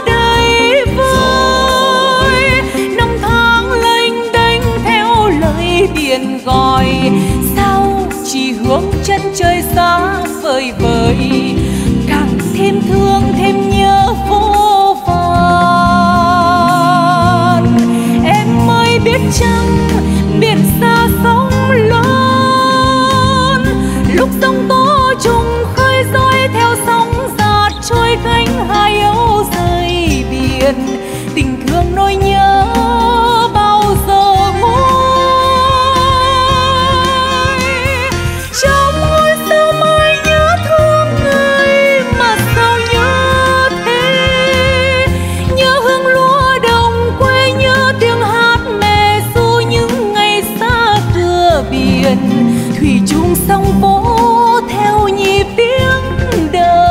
S2: biển gọi, sao chỉ hướng chân trời xa vời vời, càng thêm thương thêm nhớ vô vàn. Em ơi biết chăng biển xa sóng lớn, lúc sóng tố trùng khơi dõi theo sóng dạt trôi cánh hai âu rời biển, tình thương nỗi nhớ bao giờ nguôi. Trong ngôi sao mai nhớ thương người mà sao nhớ thế, nhớ hương lúa đồng quê, nhớ tiếng hát mẹ ru những ngày xa cửa biển, thủy chung sông vỗ theo nhịp tiếng đời.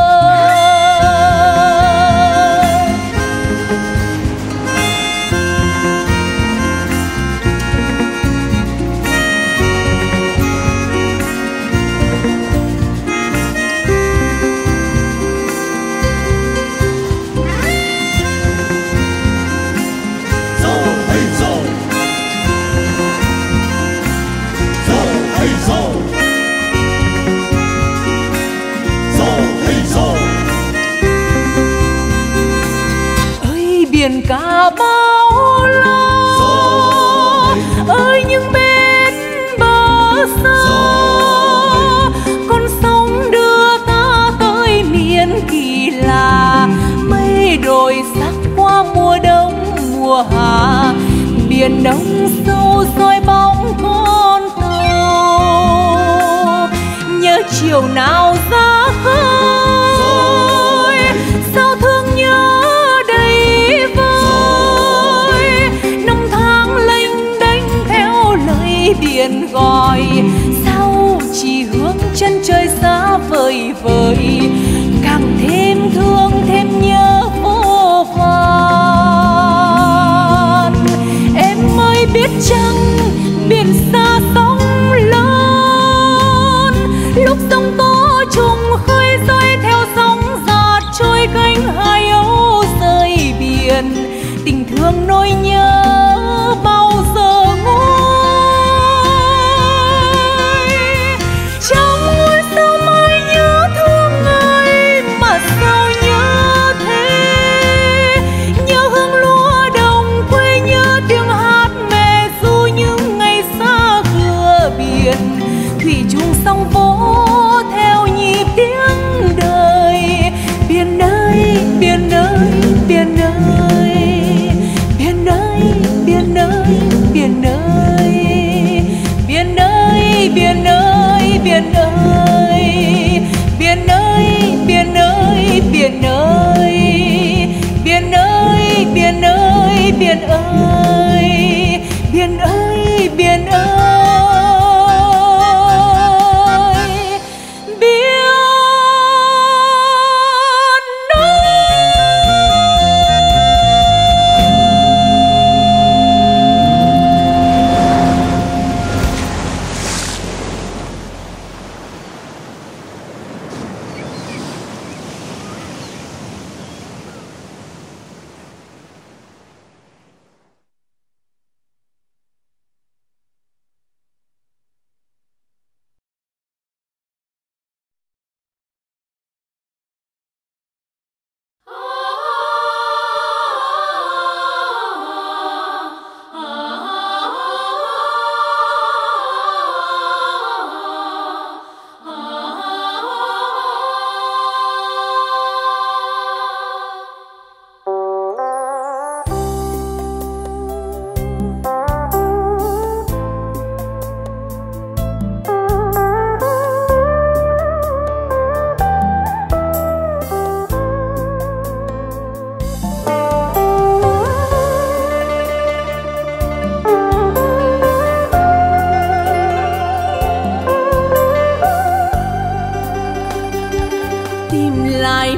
S2: Biển Cà Mau lo ơi những bên bờ xa, con sông đưa ta tới miền kỳ lạ, mây đồi sắc hoa mùa đông mùa hạ, biển đông sâu soi bóng con tàu. Nhớ chiều nào ra khơi, sao thương nhớ biển gọi, sao chỉ hướng chân trời xa vời vời, càng thêm thương thêm nhớ vô vàn. Em ơi biết chăng biển xa sóng lớn, lúc sông tố trùng khơi dõi theo sóng dạt trôi cánh hai âu rời biển, tình thương nỗi nhớ bao giờ nguôi. Thủy chung sông vỗ theo nhịp tiếng đời, biển ơi biển ơi biển ơi biển ơi biển ơi biển ơi biển ơi biển ơi biển ơi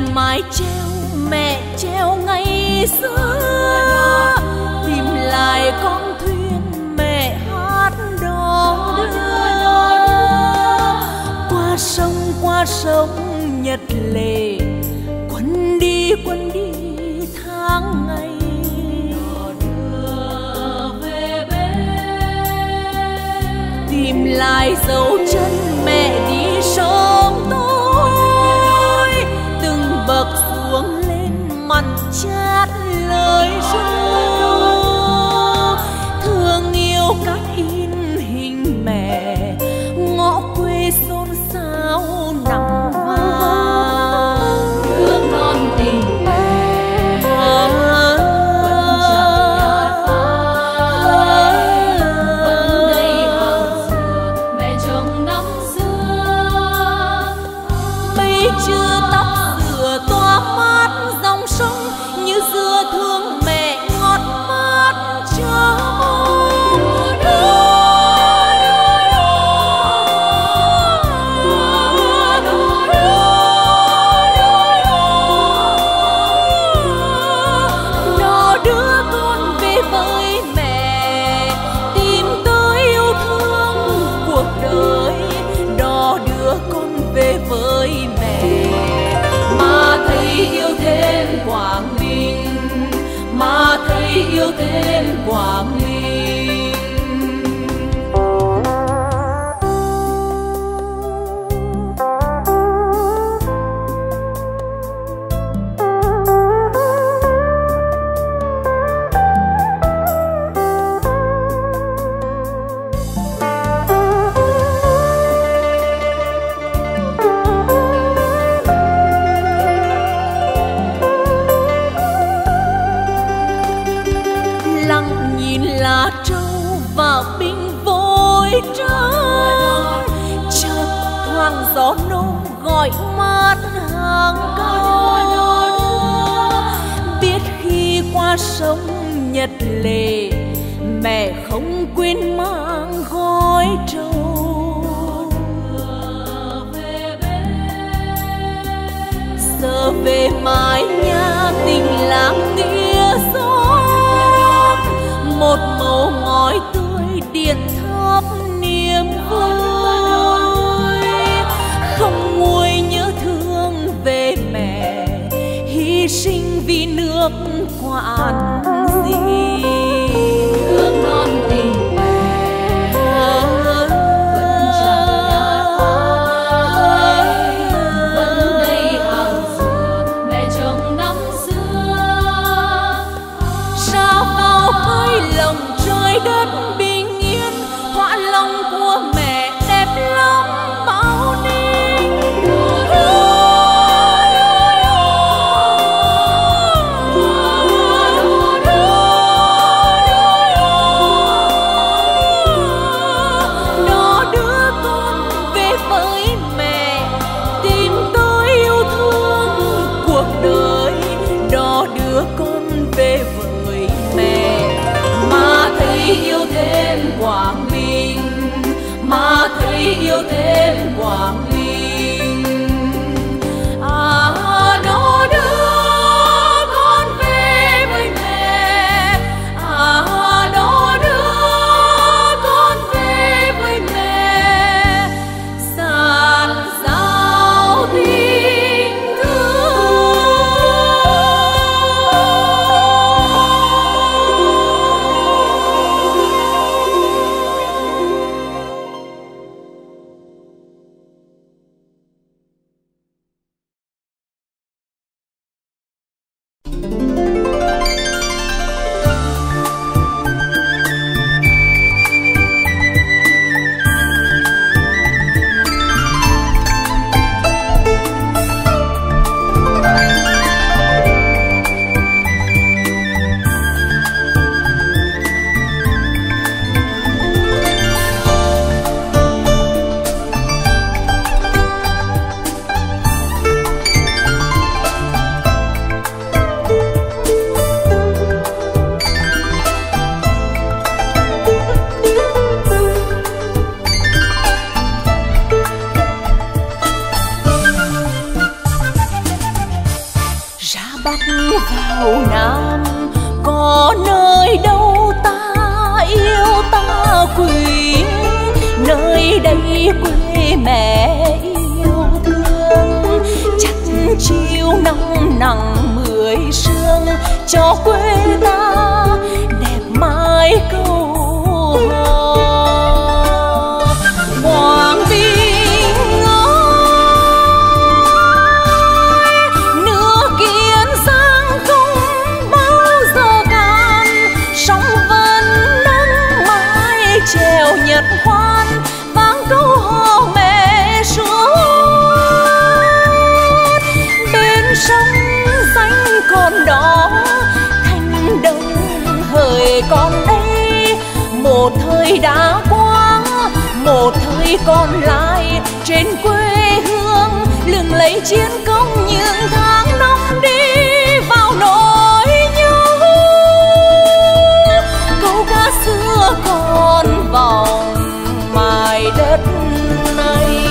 S2: mái treo mẹ treo ngày xưa, tìm lại con thuyền mẹ hát đò đưa. Qua sông qua sông Nhật Lệ, quân đi quân đi tháng ngày. Tìm lại dấu chân mẹ đi sớm tối, từng bậc xuống lên mặn chát lời ru. Thương yêu cắt in hình mẹ, ngõ quê xôn xao nắng vàng.
S1: Thương non tình
S2: chưa tóc dừa tỏa mát dòng sông, như dưa thương mẹ ngọt mát cho nó đưa con về với mẹ, tìm tới yêu thương cuộc đời. Nó đưa con về với mẹ, mà thấy yêu thêm Quảng Ninh, mà thấy yêu thêm Quảng Ninh. Lá trâu và bình vội trắng, chợt thoáng gió nôm gọi mát hàng cao. Biết khi qua sông Nhật Lệ, mẹ không quên mang gói trâu. Giờ về mái nhà tình làng nghĩa xóm, một màu ngói tươi điện thắp niềm vui. Không nguôi nhớ thương về mẹ, hy sinh vì nước quản gì.
S1: thương non tình mẹ vẫn chẳng nhạt phai, vẫn đây hàng dừa mẹ trồng năm xưa.
S2: Sao vào khơi lòng trời đất bình yên, họa lòng của mẹ đẹp lắm bao ninh. Nó đưa con về với mẹ, tìm tới yêu thương cuộc đời. Nó đưa con về với mẹ, mà thấy yêu thêm Quảng Ninh, mà thấy yêu thêm Quảng Ninh. À, nó đưa con về với mẹ, à, nó đưa con về với mẹ. Xa Bắc vào Nam, có nơi đâu ta yêu ta quý, nơi đây quê mẹ yêu thương. Chắc chiều nắng nắng mười sương, cho quê ta đẹp mãi câu hò. Quảng Bình ơi, nước Kiên Giang không bao giờ cạn, sóng vẫn nâng mãi treo nhật khoan, vang câu hò mẹ suốt. Bên sông xanh còn đó, thanh đông hỡi còn đây, một thời đã qua, một thời còn lại trên quê hương, lừng lấy chiến công những tháng năm đi vào nỗi nhớ. Câu ca xưa còn vòng mãi đất này.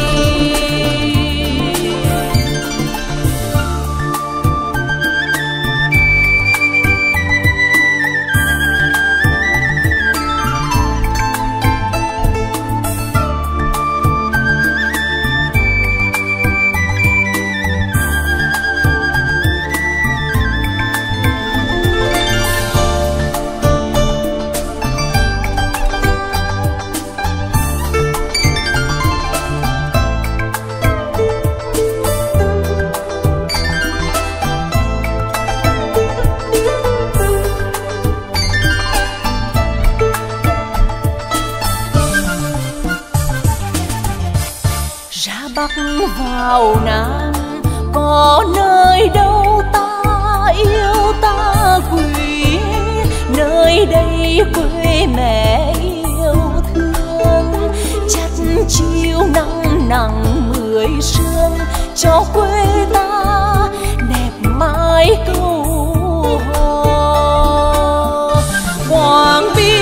S2: Bắc vào Nam, có nơi đâu ta yêu ta quý, nơi đây quê mẹ yêu thương. Chắc chiều nắng nắng mười sương, cho quê ta đẹp mãi câu hò. Quảng Bình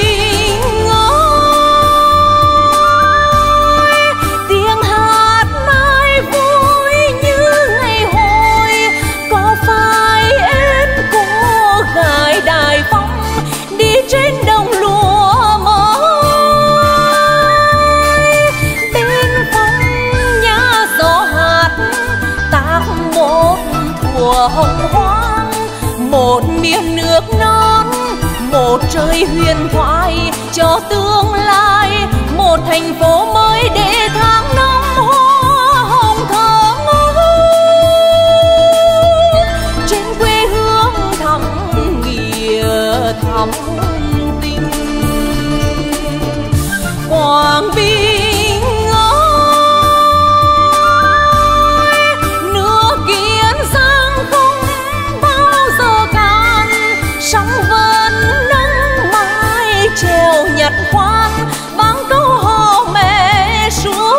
S2: trên đồng lúa mới, bên phong nhà gió hát tác một thuở hồng hoang. Một miền nước non, một trời huyền thoại cho tương lai, một thành phố mới để tháng năm hoa hồng thơm trên quê hương thắm nghĩa thắm. Quảng Bình ơi, nước Kiên Giang không bao giờ cạn, sóng vẫn nâng mãi treo nhật khoan, vang câu hò mẹ suốt.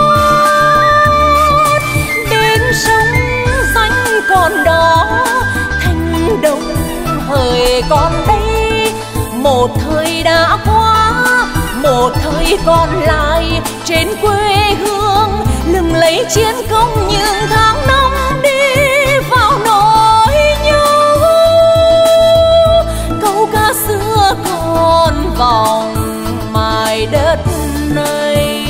S2: Bên sông xanh còn đó, thanh đông hỡi còn đây, một thời đã qua, một thời còn lại trên quê hương, lừng lấy chiến công những tháng năm đi vào nỗi nhớ. Câu ca xưa còn vòng mãi đất này.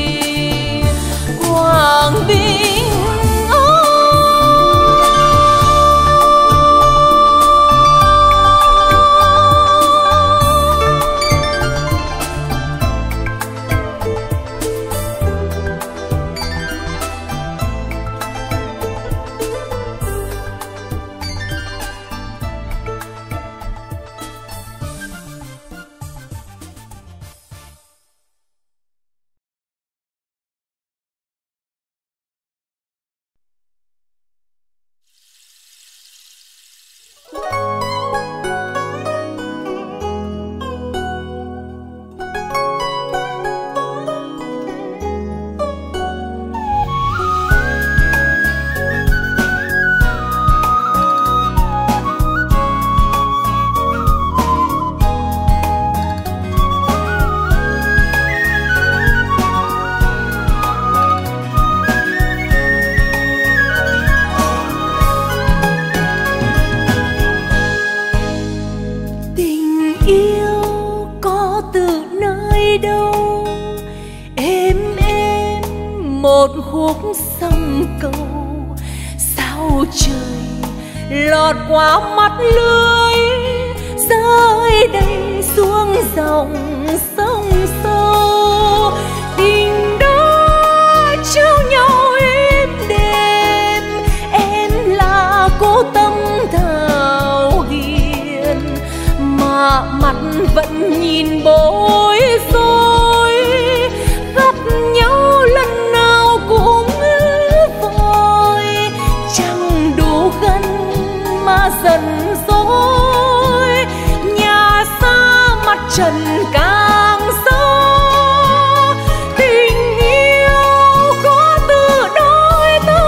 S2: Quảng Bình một khúc sông cầu, sao trời lọt qua mắt lưới, rơi đầy xuống dòng sông sâu. Tình đó chiếu nhau êm đềm, em là cô Tâm Thảo Hiền, mà mặt vẫn nhìn bối rối, gặp nhau lần nào cũng vội, chẳng đủ gần mà giận dỗi, nhà xa mặt trần càng sâu. Tình yêu có từ đôi ta,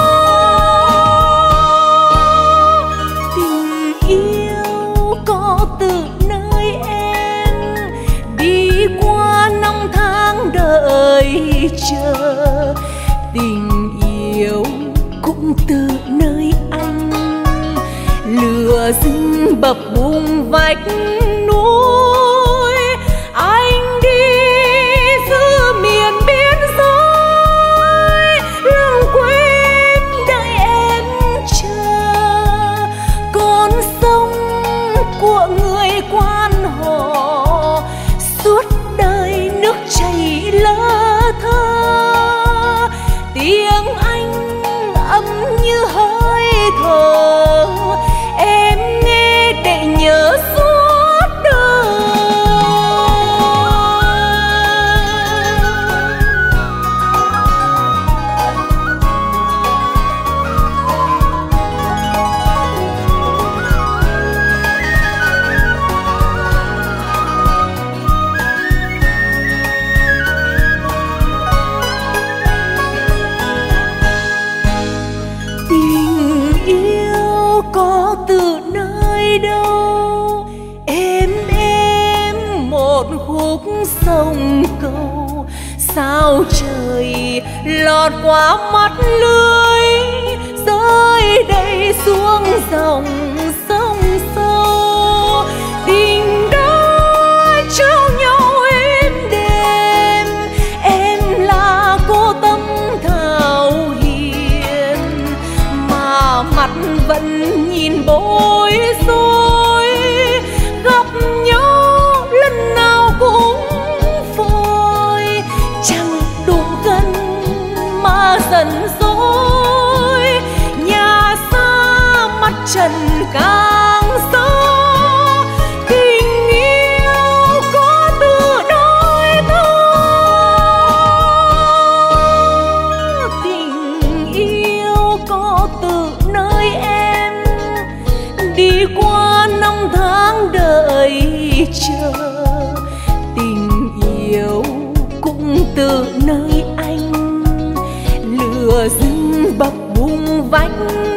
S2: tình yêu có từ nơi em, đi qua năm tháng đợi chờ. Tình yêu cũng từ nơi anh, lửa rừng bập bùng vách núi, anh đi giữa miền biên giới, đừng quên đợi em chờ. Con sông của người quan họ, suốt đời nước chảy lơ thơ, tiếng anh ấm như hơi thở, em nghe để nhớ suốt đời. Tình yêu có từ nơi đâu, em em một khúc sông cầu, sao trời lọt qua mắt lưới, rơi đầy xuống dòng sông sâu. Tình đó trao nhau êm đềm, em là cô Tâm Thảo Hiền, mà mặt vẫn nhìn bối rối, gặp nhau lần nào cũng vội, chẳng đủ gần mà giận dỗi, nhà xa mặt trần càng sâu. Tình yêu có từ đôi ta, tình yêu có từ nơi em, đi qua năm tháng đợi chờ. Tình yêu cũng từ nơi anh, lửa rừng bập bùng vách